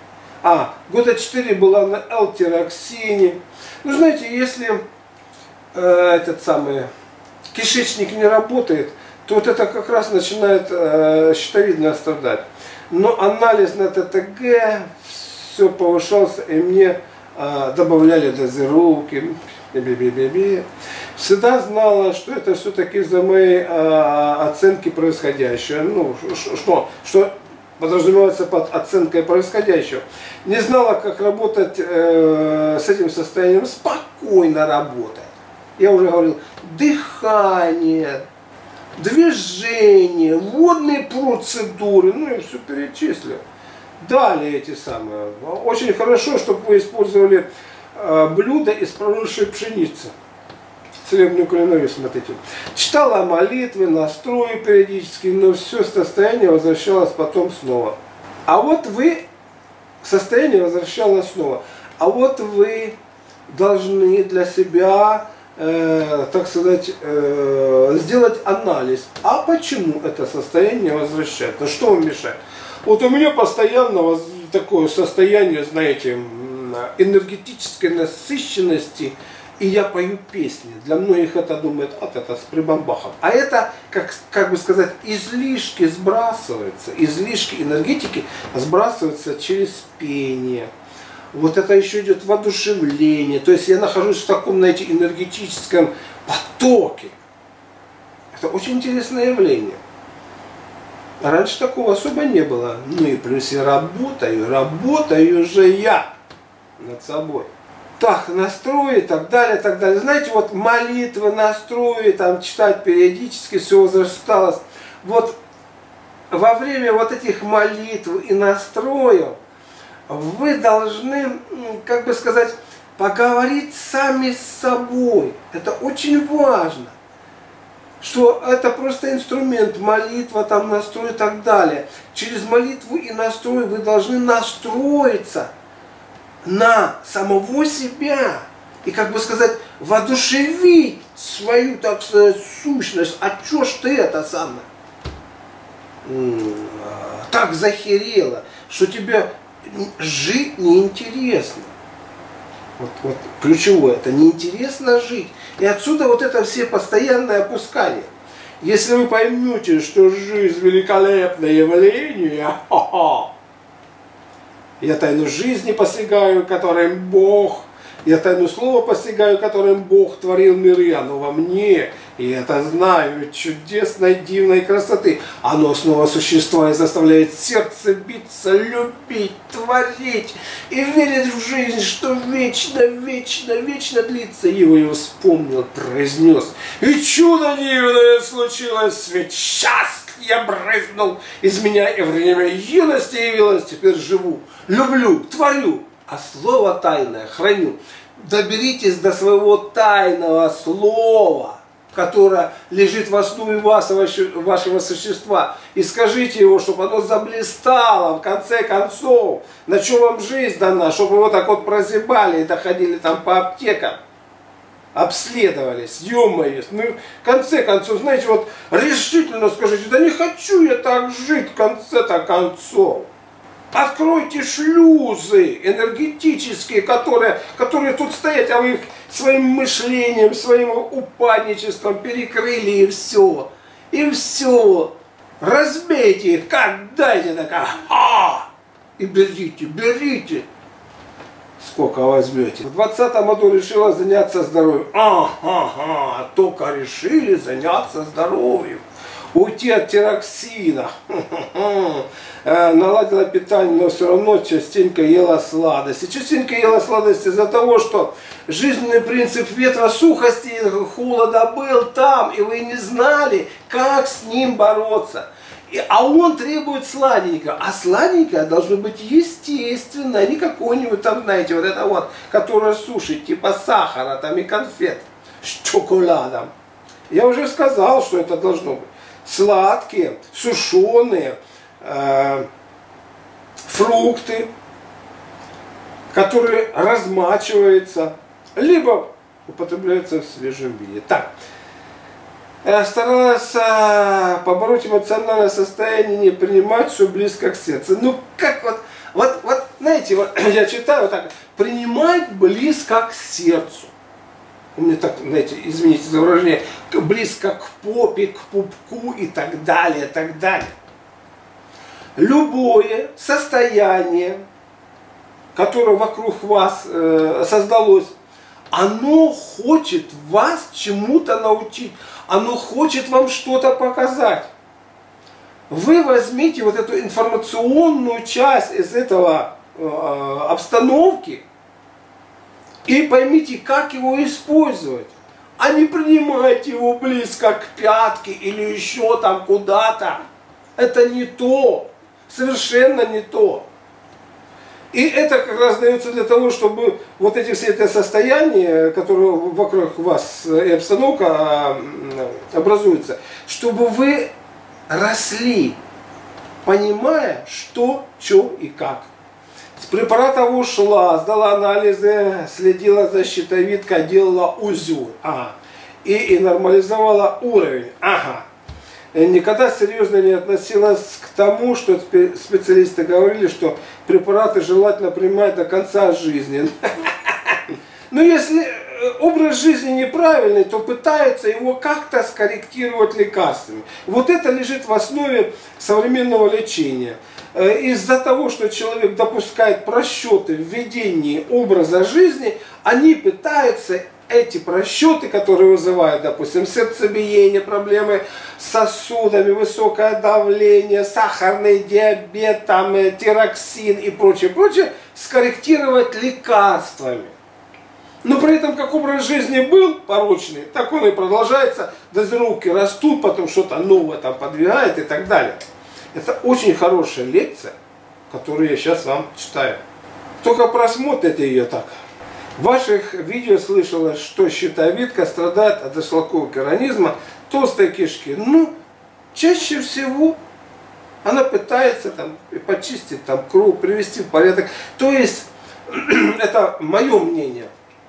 Года 4 была на L-тироксине. Ну, знаете, если этот самый кишечник не работает, то вот это как раз начинает щитовидная страдать. Но анализ на ТТГ, все повышался, и мне добавляли дозировки. Всегда знала, что это все-таки из-за моей оценки происходящего. Ну, что подразумевается под оценкой происходящего. Не знала, как работать с этим состоянием, спокойно работать. Я уже говорил, дыхание, движение, водные процедуры, ну и все перечислил. Далее эти самые. Очень хорошо, чтобы вы использовали блюда из проросшей пшеницы. Целебную кулинарию смотрите. Читала молитвы, настрои периодически, но все состояние возвращалось потом снова. Состояние возвращалось снова. А вот вы должны для себя, так сказать, сделать анализ. А почему это состояние возвращается? Что вам мешает? Вот у меня постоянно такое состояние, знаете, энергетической насыщенности, и я пою песни. Для многих это думают, вот это с прибамбахом. А это, как бы сказать, излишки сбрасываются, излишки энергетики сбрасываются через пение. Вот это еще идет воодушевление. То есть я нахожусь в таком, знаете, энергетическом потоке. Это очень интересное явление. Раньше такого особо не было. Ну и плюс я работаю же я над собой. Так, настрои и так далее, так далее. Знаете, вот молитвы, настрои, там читать периодически, все возрасталось. Вот во время вот этих молитв и настроев вы должны, как бы сказать, поговорить сами с собой. Это очень важно. Что это просто инструмент, молитва, там настрой и так далее. Через молитву и настрой вы должны настроиться на самого себя и, как бы сказать, воодушевить свою, так сказать, сущность. А чё ж ты это самое так захерело, что тебе жить неинтересно. Вот ключевое, это неинтересно жить. И отсюда вот это все постоянное опускание. Если вы поймете, что жизнь великолепное явление, я тайну жизни постигаю, которым Бог, я тайну слова постигаю, которым Бог творил миры, оно во мне, и это знаю, чудесной, дивной красоты. Оно снова существует, заставляет сердце биться, любить, творить и верить в жизнь, что вечно, вечно, вечно длится. Его вспомнил, произнес, и чудо дивное случилось, свет счастья брызнул из меня, и время юности явилось, теперь живу, люблю, творю, а слово тайное храню. Доберитесь до своего тайного слова, которое лежит в основе вашего существа, и скажите его, чтобы оно заблистало в конце концов, на чем вам жизнь дана, чтобы вы вот так вот прозябали и доходили там по аптекам, обследовались, ё-моё, ну, в конце концов, знаете, вот решительно скажите, да не хочу я так жить в конце-то концов. Откройте шлюзы энергетические, которые тут стоят, а вы их своим мышлением, своим упадничеством перекрыли, и все. И все. Разбейте их, как дайте такая, и берите. Сколько возьмете. В 2020 году решила заняться здоровьем. Только решили заняться здоровьем. Уйти от тироксина. Наладила питание, но все равно частенько ела сладости. Частенько ела сладости из-за того, что жизненный принцип ветра, сухости, холода был там, и вы не знали, как с ним бороться. А он требует сладенького. А сладенькое должно быть естественно, а не какое-нибудь там, знаете, вот это вот, которое сушит, типа сахара там и конфет с шоколадом. Я уже сказал, что это должно быть. Сладкие, сушеные, фрукты, которые размачиваются, либо употребляются в свежем виде. Так, старалась побороть эмоциональное состояние, не принимать все близко к сердцу. Ну как вот знаете, вот, я читаю вот так, принимать близко к сердцу. У меня так, знаете, извините за выражение, близко к попе, к пупку и так далее, так далее. Любое состояние, которое вокруг вас создалось, оно хочет вас чему-то научить, оно хочет вам что-то показать. Вы возьмите вот эту информационную часть из этого обстановки и поймите, как его использовать. А не принимайте его близко к пятке или еще там куда-то. Это не то. Совершенно не то. И это как раз дается для того, чтобы вот эти все это состояния, которые вокруг вас и обстановка образуются, чтобы вы росли, понимая, что, и как. С препарата ушла, сдала анализы, следила за щитовидкой, делала УЗЮ. И нормализовала уровень. Никогда серьезно не относилась к тому, что специалисты говорили, что препараты желательно принимать до конца жизни. Но если образ жизни неправильный, то пытаются его как-то скорректировать лекарствами. Вот это лежит в основе современного лечения. Из-за того, что человек допускает просчеты в ведении образа жизни, они пытаются эти просчеты, которые вызывают, допустим, сердцебиение, проблемы с сосудами, высокое давление, сахарный диабет, там, тироксин и прочее, скорректировать лекарствами. Но при этом, как образ жизни был порочный, так он и продолжается, дозировки растут, потом что-то новое там подвигает и так далее. Это очень хорошая лекция, которую я сейчас вам читаю. Только просмотрите ее так. В ваших видео слышалось, что щитовидка страдает от зашлакового керонизма, толстой кишки. Чаще всего она пытается там почистить там кровь, привести в порядок. То есть, это мое мнение.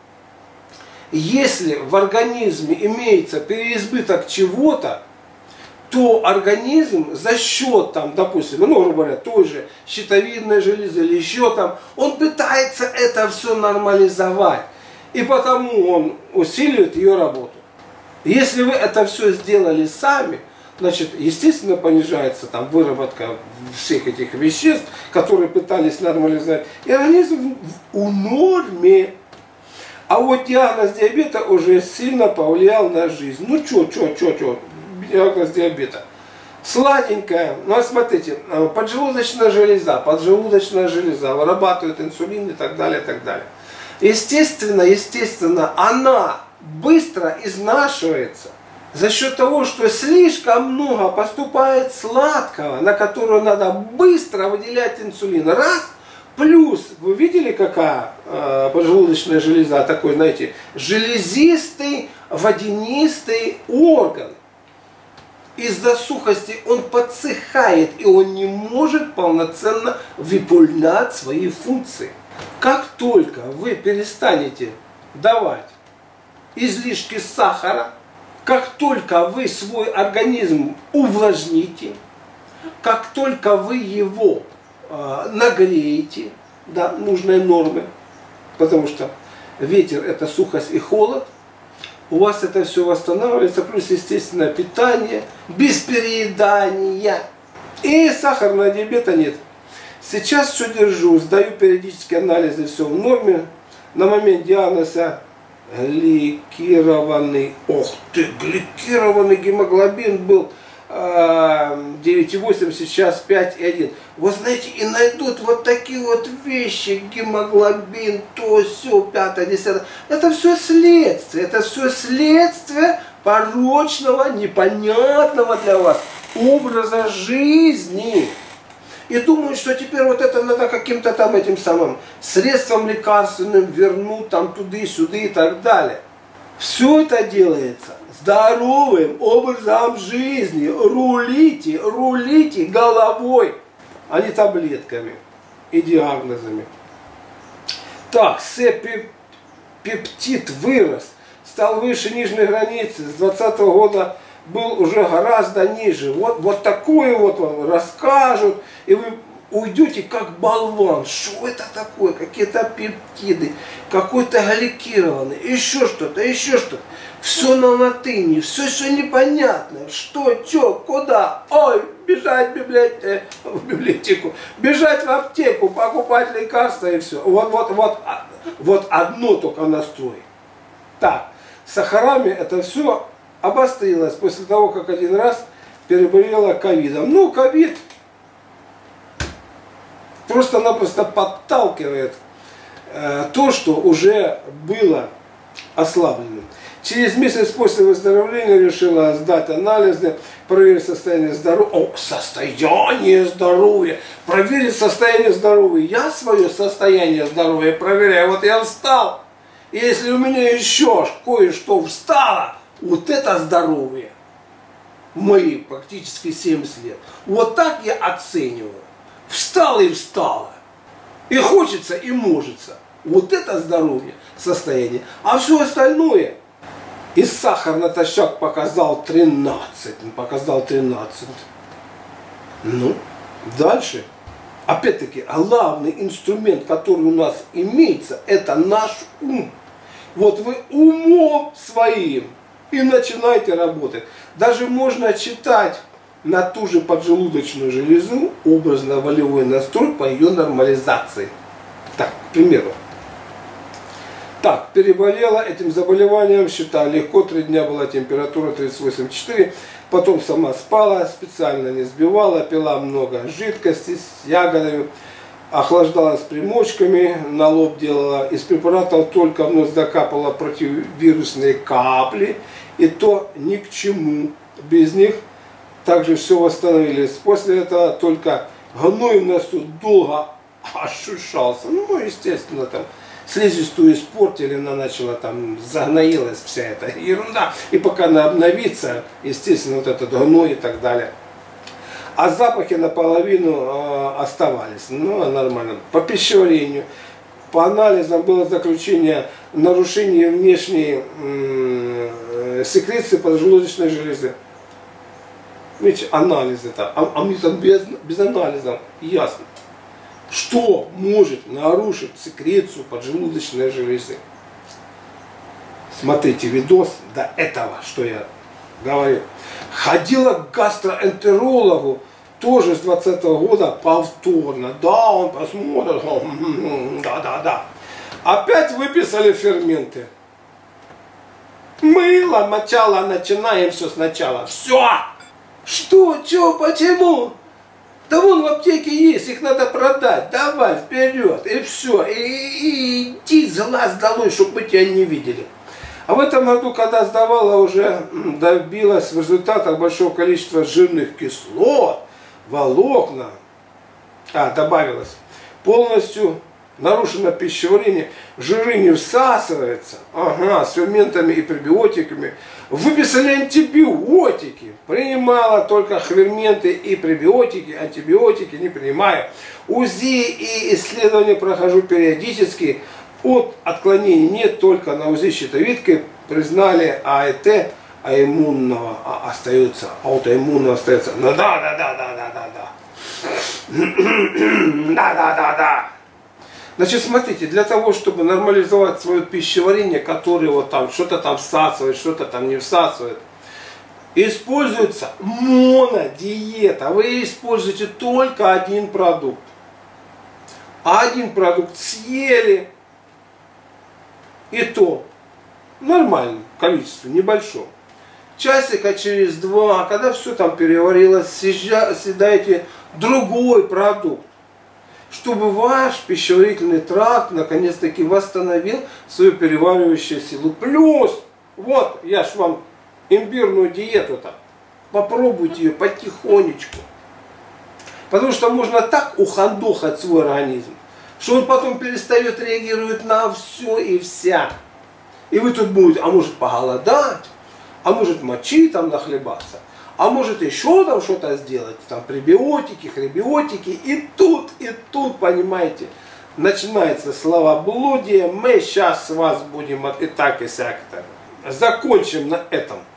Если в организме имеется переизбыток чего-то, то организм за счет, там, допустим, грубо говоря, той же щитовидной железы или еще там, он пытается это все нормализовать. И потому он усиливает ее работу. Если вы это все сделали сами, значит, естественно, понижается там выработка всех этих веществ, которые пытались нормализовать. И организм в норме. А вот диагноз диабета уже сильно повлиял на жизнь. Диагноз диабета. Сладенькая. Смотрите, поджелудочная железа вырабатывает инсулин и так далее, и так далее. Естественно, она быстро изнашивается за счет того, что слишком много поступает сладкого, на которое надо быстро выделять инсулин. Раз. Плюс, вы видели, какая поджелудочная железа? Такой, знаете, железистый, водянистый орган. Из-за сухости он подсыхает, и он не может полноценно выполнять свои функции. Как только вы перестанете давать излишки сахара, как только вы свой организм увлажните, как только вы его нагреете до нужной нормы, потому что ветер — это сухость и холод, у вас это все восстанавливается, плюс естественное питание, без переедания, и сахарного диабета нет. Сейчас все держу, сдаю периодически анализы, все в норме. На момент диагноза гликированный, гликированный гемоглобин был 9,8, сейчас 5,1. Вы знаете, и найдут вот такие вот вещи, гемоглобин, то, все, 5, 10. Это все следствие порочного, непонятного для вас образа жизни. И думают, что теперь вот это надо каким-то там этим самым средством лекарственным вернуть там туды-сюда и так далее. Все это делается здоровым образом жизни. Рулите головой, а не таблетками и диагнозами. Так, С-пептид вырос, стал выше нижней границы, с 2020 года был уже гораздо ниже. Вот такое вот вам расскажут, и вы уйдете как болван. Что это такое? Какие-то пептиды, какой-то гликированный, еще что-то, еще что-то. Все на латыни, все непонятно. Что, что, куда? Ой, бежать в библиотеку, бежать в аптеку, покупать лекарства и все. Вот одно только настрой. Так, с сахарами это все обострилось после того, как один раз переболела ковидом. Ну, ковид просто-напросто подталкивает то, что уже было ослабленным. Через месяц после выздоровления решила сдать анализы, проверить состояние здоровья. Состояние здоровья! Проверить состояние здоровья. Я свое состояние здоровья проверяю. Вот я встал, и если у меня еще кое-что встало, вот это здоровье. В мои практически 70 лет. Вот так я оцениваю. Встал и встало. И хочется, и можется. Вот это здоровье, состояние. А все остальное... И сахар натощак показал 13. Показал 13. Ну, дальше. Опять-таки, главный инструмент, который у нас имеется, это наш ум. Вот вы умом своим и начинаете работать. Даже можно читать на ту же поджелудочную железу образно-волевой настрой по ее нормализации. Так, к примеру. Так, переболела этим заболеванием, считала легко, 3 дня была температура 38,4, потом сама спала, специально не сбивала, пила много жидкости с ягодами, охлаждалась примочками, на лоб делала, из препаратов только в нос закапала противовирусные капли, и то ни к чему, без них также все восстановились. После этого только гной в носу долго ощущался, ну, естественно, там, слизистую испортили, она начала там, загноилась вся эта ерунда. И пока она обновится, естественно, вот этот гной и так далее. А запахи наполовину оставались. Ну, нормально. По пищеварению. По анализам было заключение нарушения внешней секреции поджелудочной железы. Видите, анализы-то. А мне там без анализов ясно. Что может нарушить секрецию поджелудочной железы? Смотрите видос до этого, что я говорю. Ходила к гастроэнтерологу тоже с 20-го года повторно. Да, он посмотрит. Да. Опять выписали ферменты. Мыло, мочало, начинаем все сначала. Все! Что, почему? Да вон в аптеке есть, их надо продать, давай, вперед, и все, и иди залазь долой, чтобы мы тебя не видели. А в этом году, когда сдавала, уже добилась в результатах большого количества жирных кислот, волокна, добавилось, полностью нарушено пищеварение, жиры не всасываются, с ферментами и пребиотиками. Выписали антибиотики, принимала только ферменты и пребиотики, антибиотики не принимаю. УЗИ и исследования прохожу периодически, от отклонений нет, только на УЗИ щитовидкой признали АЭТ, аутоиммунного остается. Ну да. Да. Значит, смотрите, для того, чтобы нормализовать свое пищеварение, которое вот там что-то там всасывает, что-то там не всасывает, используется монодиета. Вы используете только один продукт. Один продукт съели, и то нормальное количество, небольшое. Часика через 2, когда все там переварилось, съедаете другой продукт, чтобы ваш пищеварительный тракт наконец-таки восстановил свою переваривающую силу. Плюс, вот, я ж вам имбирную диету-то, попробуйте ее потихонечку. Потому что можно так ухандохать свой организм, что он потом перестает реагировать на все и вся. И вы тут будете, а может поголодать, а может мочи там нахлебаться, а может еще там что-то сделать, там пребиотики, хребиотики, и тут, понимаете, начинается словоблудие, мы сейчас вас будем и так и сяк. Закончим на этом.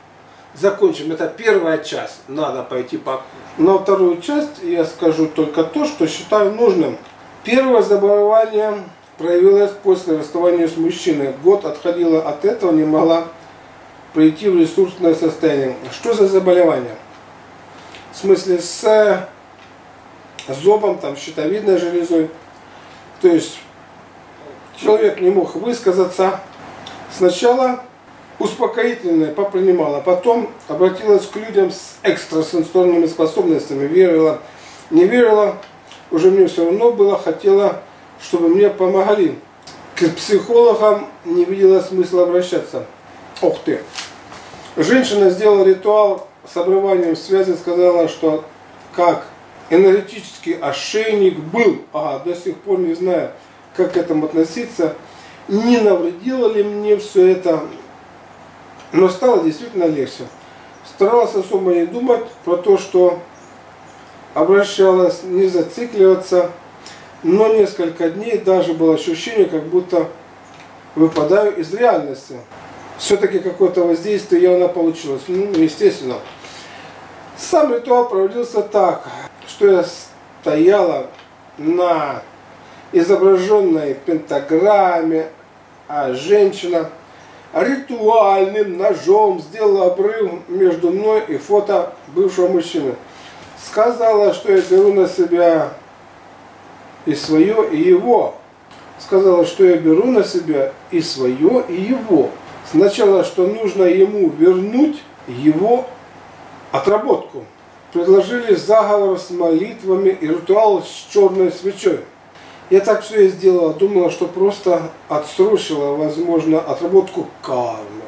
закончим. Это первая часть. Надо пойти по... На вторую часть я скажу только то, что считаю нужным. Первое заболевание проявилось после расставания с мужчиной. Год отходила от этого, не могла прийти в ресурсное состояние. Что за заболевание? В смысле с зобом, там, щитовидной железой. То есть человек не мог высказаться. Сначала успокоительное попринимала, потом обратилась к людям с экстрасенсорными способностями. Верила, не верила, уже мне все равно было, хотела, чтобы мне помогли. К психологам не видела смысла обращаться. Ох ты! Женщина сделала ритуал с обрыванием связи, сказала, что как энергетический ошейник был, до сих пор не знаю, как к этому относиться, не навредило ли мне все это, но стало действительно легче. Старалась особо не думать про то, что обращалась, не зацикливаться, но несколько дней даже было ощущение, как будто выпадаю из реальности. Все-таки какое-то воздействие явно получилось, естественно. Сам ритуал проводился так, что я стояла на изображенной пентаграмме, а женщина ритуальным ножом сделала обрыв между мной и фото бывшего мужчины. Сказала, что я беру на себя и свое, и его. Сказала, что я беру на себя и свое, и его. Сначала, что нужно ему вернуть его отработку. Предложили заговор с молитвами и ритуал с черной свечой. Я так все и сделала, думала, что просто отсрочила, возможно, отработку кармы.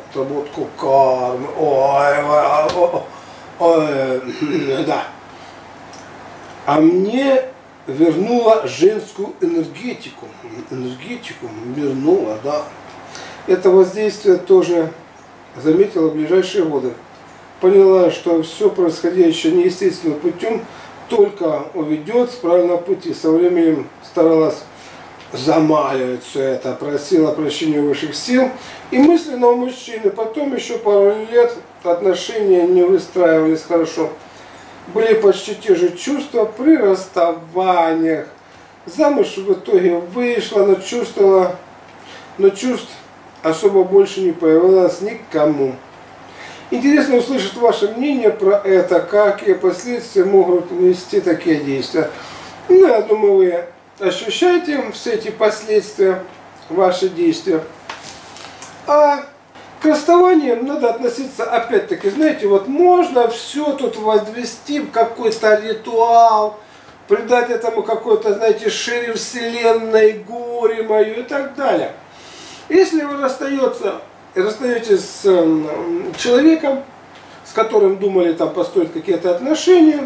Да. А мне вернула женскую энергетику. Энергетику вернула, да. Это воздействие тоже заметила в ближайшие годы. Поняла, что все происходящее неестественным путем только уведет с правильного пути. Со временем старалась замаливать все это, просила прощения высших сил и мысленно у мужчины. Потом еще пару лет отношения не выстраивались хорошо. Были почти те же чувства при расставаниях. Замуж в итоге вышла, но чувств особо больше не появилось никому. Интересно услышать ваше мнение про это, какие последствия могут нести такие действия. Я думаю, вы ощущаете все эти последствия, ваши действия. А к расставаниям надо относиться, опять-таки, знаете, вот можно все тут возвести в какой-то ритуал, придать этому какой-то, знаете, шире вселенной, горе мое и так далее. Если вы расстаетесь с человеком, с которым думали там построить какие-то отношения,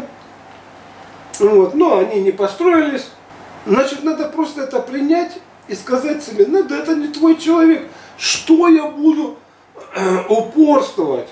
но они не построились, значит, надо просто это принять и сказать себе, да это не твой человек, что я буду упорствовать,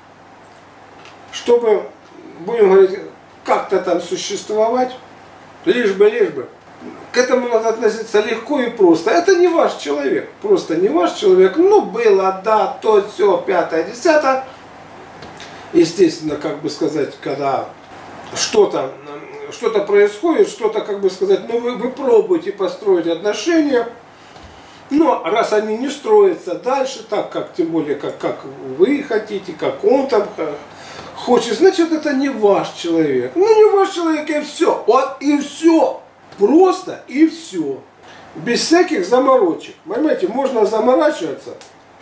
чтобы, будем говорить, как-то там существовать, лишь бы. К этому надо относиться легко и просто. Это не ваш человек, просто не ваш человек. Было, да, то, все, 5, 10. Естественно, как бы сказать, когда что-то происходит, что-то, как бы сказать, вы пробуете построить отношения, но раз они не строятся дальше, так как, тем более, как вы хотите, как он там хочет, значит, это не ваш человек. Не ваш человек, и все. Вот и все. Просто и все. Без всяких заморочек. Понимаете, можно заморачиваться,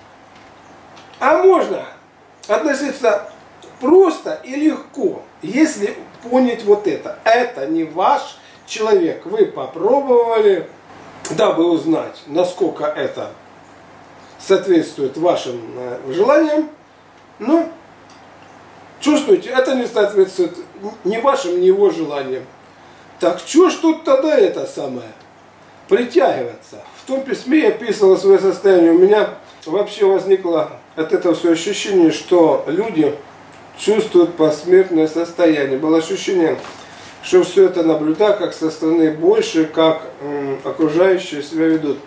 а можно относиться просто и легко, если понять вот это. Это не ваш человек. Вы попробовали, дабы узнать, насколько это соответствует вашим желаниям. Но чувствуете, это не соответствует ни вашим, ни его желаниям. Так что ж тут тогда это самое? Притягиваться. В том письме я описывал свое состояние. У меня вообще возникло от этого все ощущение, что люди чувствуют посмертное состояние. Было ощущение, что все это наблюдаю как со стороны больше, как окружающие себя ведут.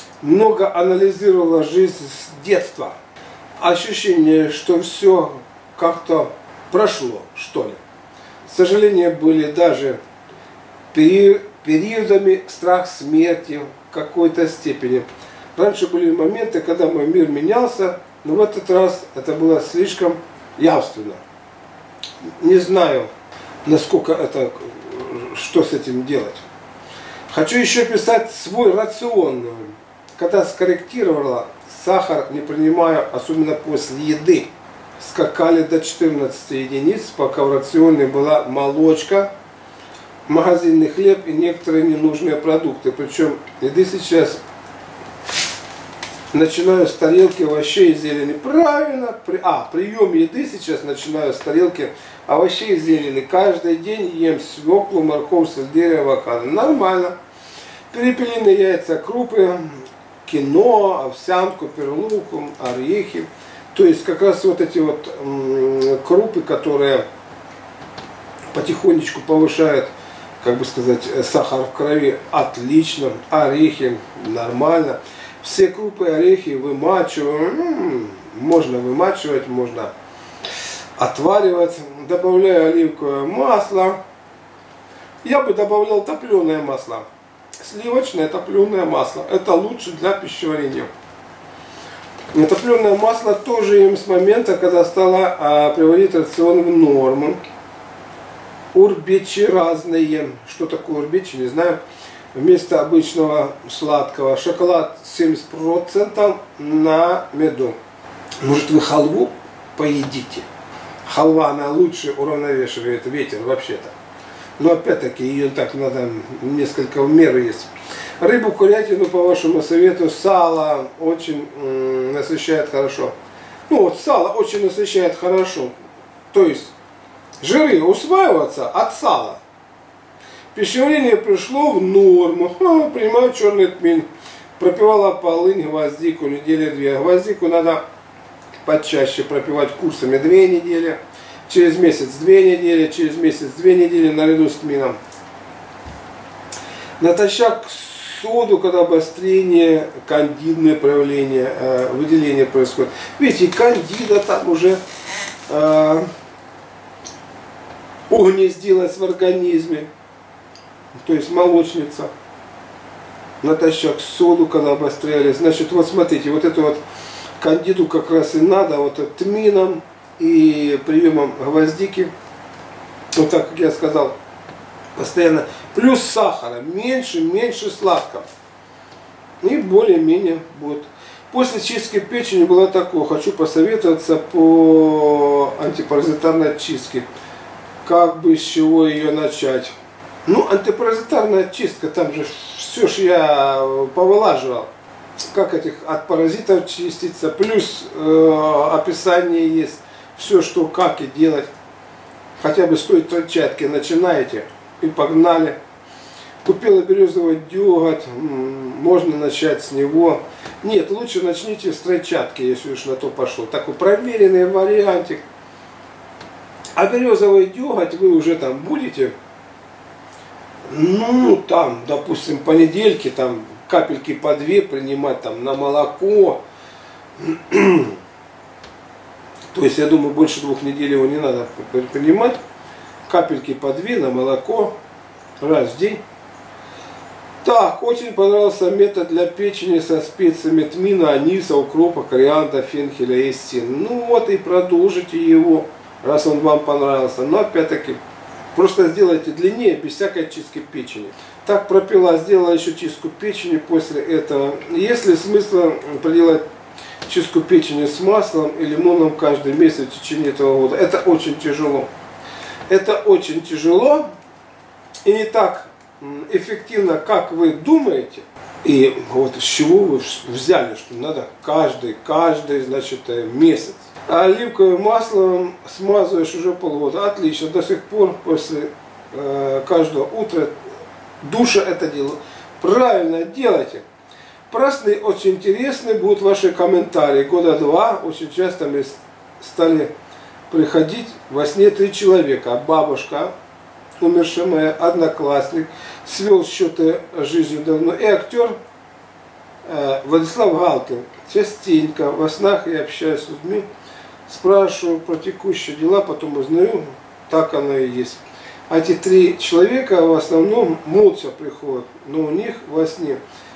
Много анализировала жизнь с детства. Ощущение, что все как-то прошло, что ли. К сожалению, были даже периодами страх смерти в какой-то степени. Раньше были моменты, когда мой мир менялся, но в этот раз это было слишком явственно. Не знаю, насколько это, что с этим делать. Хочу еще писать свой рацион. Когда скорректировала, сахар не принимаю, особенно после еды. Скакали до 14 единиц, пока в рационе была молочка, магазинный хлеб и некоторые ненужные продукты. Причем еды сейчас начинаю с тарелки овощей и зелени. Правильно. Прием еды сейчас начинаю с тарелки овощей и зелени. Каждый день ем свеклу, морковь, сельдерей, авокадо. Нормально. Перепелиные яйца, крупы, киноа, овсянку, перлуку, орехи. То есть как раз вот эти вот крупы, которые потихонечку повышают, как бы сказать, сахар в крови, отлично. Орехи нормально. Все крупы, орехи вымачиваем. Можно вымачивать, можно отваривать. Добавляю оливковое масло. Я бы добавлял топленое масло. Сливочное топленое масло. Это лучше для пищеварения. Топленое масло тоже ем с момента, когда стала приводить рацион в норму. Урбичи разные. Что такое урбичи, не знаю. Вместо обычного сладкого шоколад 70% на меду. Может, вы халву поедите? Халва, она лучше уравновешивает ветер вообще-то. Но опять-таки ее так надо несколько в меру есть. Рыбу, курятину, по вашему совету, сало очень насыщает хорошо. Ну вот сало очень насыщает хорошо. То есть жиры усваиваются от сала. Пищеварение пришло в норму. Принимаю черный тмин. Пропивала полынь, гвоздику недели 2. Гвоздику надо почаще пропивать курсами 2 недели. Через месяц 2 недели. Через месяц 2 недели наряду с тмином. Натощак соду, когда обострение, кандидное проявление, выделение происходит. Видите, кандида там уже угнездилась в организме. То есть молочница. Натощак соду, когда обостряли. Значит, вот смотрите, вот эту вот кандиду как раз и надо, вот тмином и приемом гвоздики. Вот так, как я сказал, постоянно. Плюс сахара. Меньше сладкого. И более-менее будет. После чистки печени было такое. Хочу посоветоваться по антипаразитарной чистке. Как бы с чего ее начать? Ну, антипаразитарная чистка, там же все ж я повылаживал. Как этих от паразитов чиститься. Плюс описание есть. Все, что, как и делать. Хотя бы с той тройчатки начинаете и погнали. Купила березовый деготь, можно начать с него. Нет, лучше начните с тройчатки, если уж на то пошло. Такой проверенный вариантик. А березовый деготь вы уже там будете, ну там, допустим, понедельки, там капельки по 2 принимать там на молоко. То есть, я думаю, больше 2 недель его не надо принимать. Капельки по 2 на молоко раз в день. Так, очень понравился метод для печени со специями тмина, аниса, укропа, кориандра, фенхеля и син. Ну вот и продолжите его, раз он вам понравился. Но опять-таки, просто сделайте длиннее, без всякой чистки печени. Так пропила, сделала еще чистку печени после этого. Есть ли смысл проделать чистку печени с маслом и лимоном каждый месяц в течение этого года? Это очень тяжело. Это очень тяжело и не так эффективно, как вы думаете. И вот с чего вы взяли, что надо каждый, значит, месяц. А оливковым маслом смазываешь уже полгода. Отлично, до сих пор после каждого утра душа это делаю. Правильно делайте. Простые, очень интересные будут ваши комментарии. Года 2 очень часто мне стали приходить во сне 3 человека. Бабушка, умершая моя, одноклассник, свел счеты жизнью давно, и актер Владислав Галкин. Частенько во снах я общаюсь с людьми спрашиваю про текущие дела, потом узнаю, так оно и есть. А эти 3 человека в основном молча приходят, но у них во сне.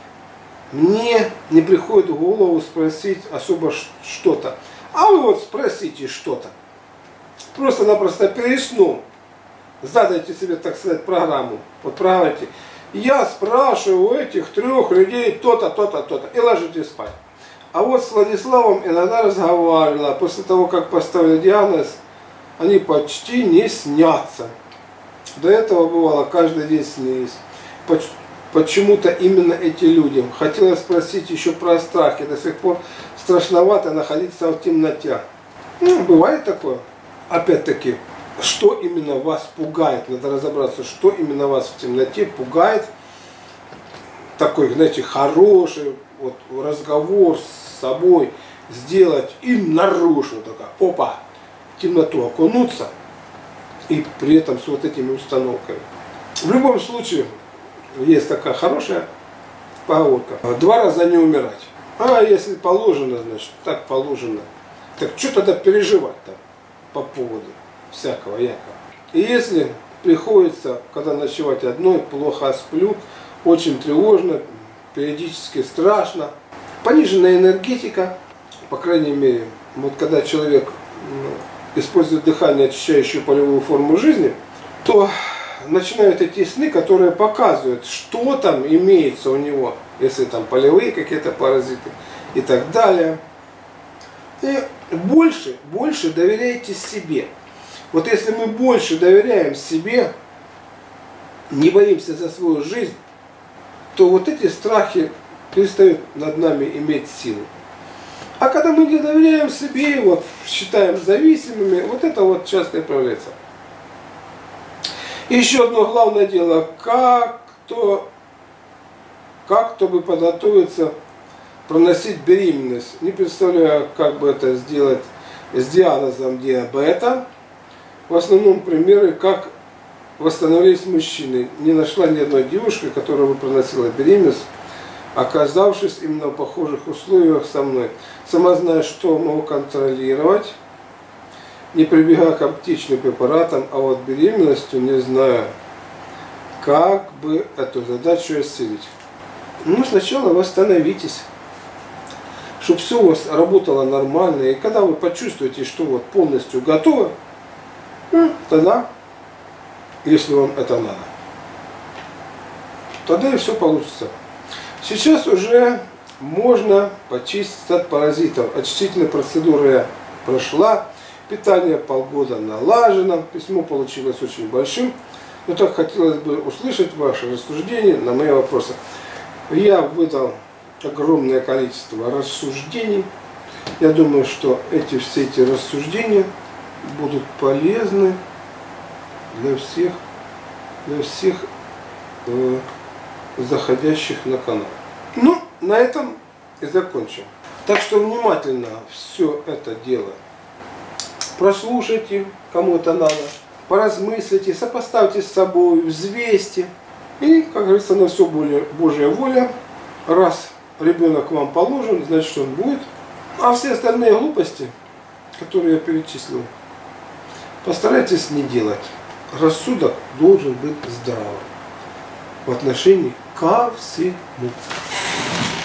Мне не приходит в голову спросить особо что-то. А вы вот спросите что-то. Просто-напросто перед сном задайте себе, так сказать, программу. Вот проговорите. Я спрашиваю у этих 3 людей то-то, то-то, то-то. И ложитесь спать. А вот с Владиславом иногда разговаривала. После того, как поставили диагноз, они почти не снятся. До этого бывало, каждый день снились. Почему-то именно эти люди. Хотела спросить еще про страхи. До сих пор страшновато находиться в темноте. Ну, бывает такое. Опять-таки, что именно вас пугает? Надо разобраться, что именно вас в темноте пугает. Такой, знаете, хороший вот, разговор с собой сделать и наружу. Такая, опа, в темноту окунуться. И при этом с вот этими установками. В любом случае, есть такая хорошая поговорка. 2 раза не умирать. А если положено, значит, так положено. Так что тогда переживать-то по поводу всякого якого? И если приходится, когда ночевать одной, плохо сплю, очень тревожно, периодически страшно, пониженная энергетика, по крайней мере, вот когда человек использует дыхание, очищающую полевую форму жизни, то начинают эти сны, которые показывают, что там имеется у него, если там полевые какие-то паразиты и так далее. И больше доверяйте себе. Вот если мы больше доверяем себе, не боимся за свою жизнь, то вот эти страхи перестают над нами иметь силу. А когда мы не доверяем себе, вот, считаем зависимыми, вот это вот часто и проявляется. И еще одно главное дело, как бы подготовиться, проносить беременность. Не представляю, как бы это сделать с диагнозом диабета. В основном примеры, как восстановились мужчины. Не нашла ни одной девушки, которая бы проносила беременность, оказавшись именно в похожих условиях со мной. Сама знаю, что могу контролировать, не прибегая к аптечным препаратам, а вот беременностью не знаю, как бы эту задачу осилить. Ну, сначала восстановитесь, чтобы все у вас работало нормально. И когда вы почувствуете, что вот полностью готовы, тогда, если вам это надо, тогда и все получится. Сейчас уже можно почиститься от паразитов. Очистительная процедура прошла, питание полгода налажено, письмо получилось очень большим. Но так хотелось бы услышать ваши рассуждения на мои вопросы. Я выдал огромное количество рассуждений. Я думаю, что все эти рассуждения будут полезны для всех заходящих на канал. Ну, на этом и закончим. Так что внимательно все это дело прослушайте, кому это надо, поразмыслите, сопоставьте с собой, взвесьте. И, как говорится, на все Божья воля. Раз ребенок вам положен, значит он будет. А все остальные глупости, которые я перечислил, постарайтесь не делать. Рассудок должен быть здравым в отношении ко всему.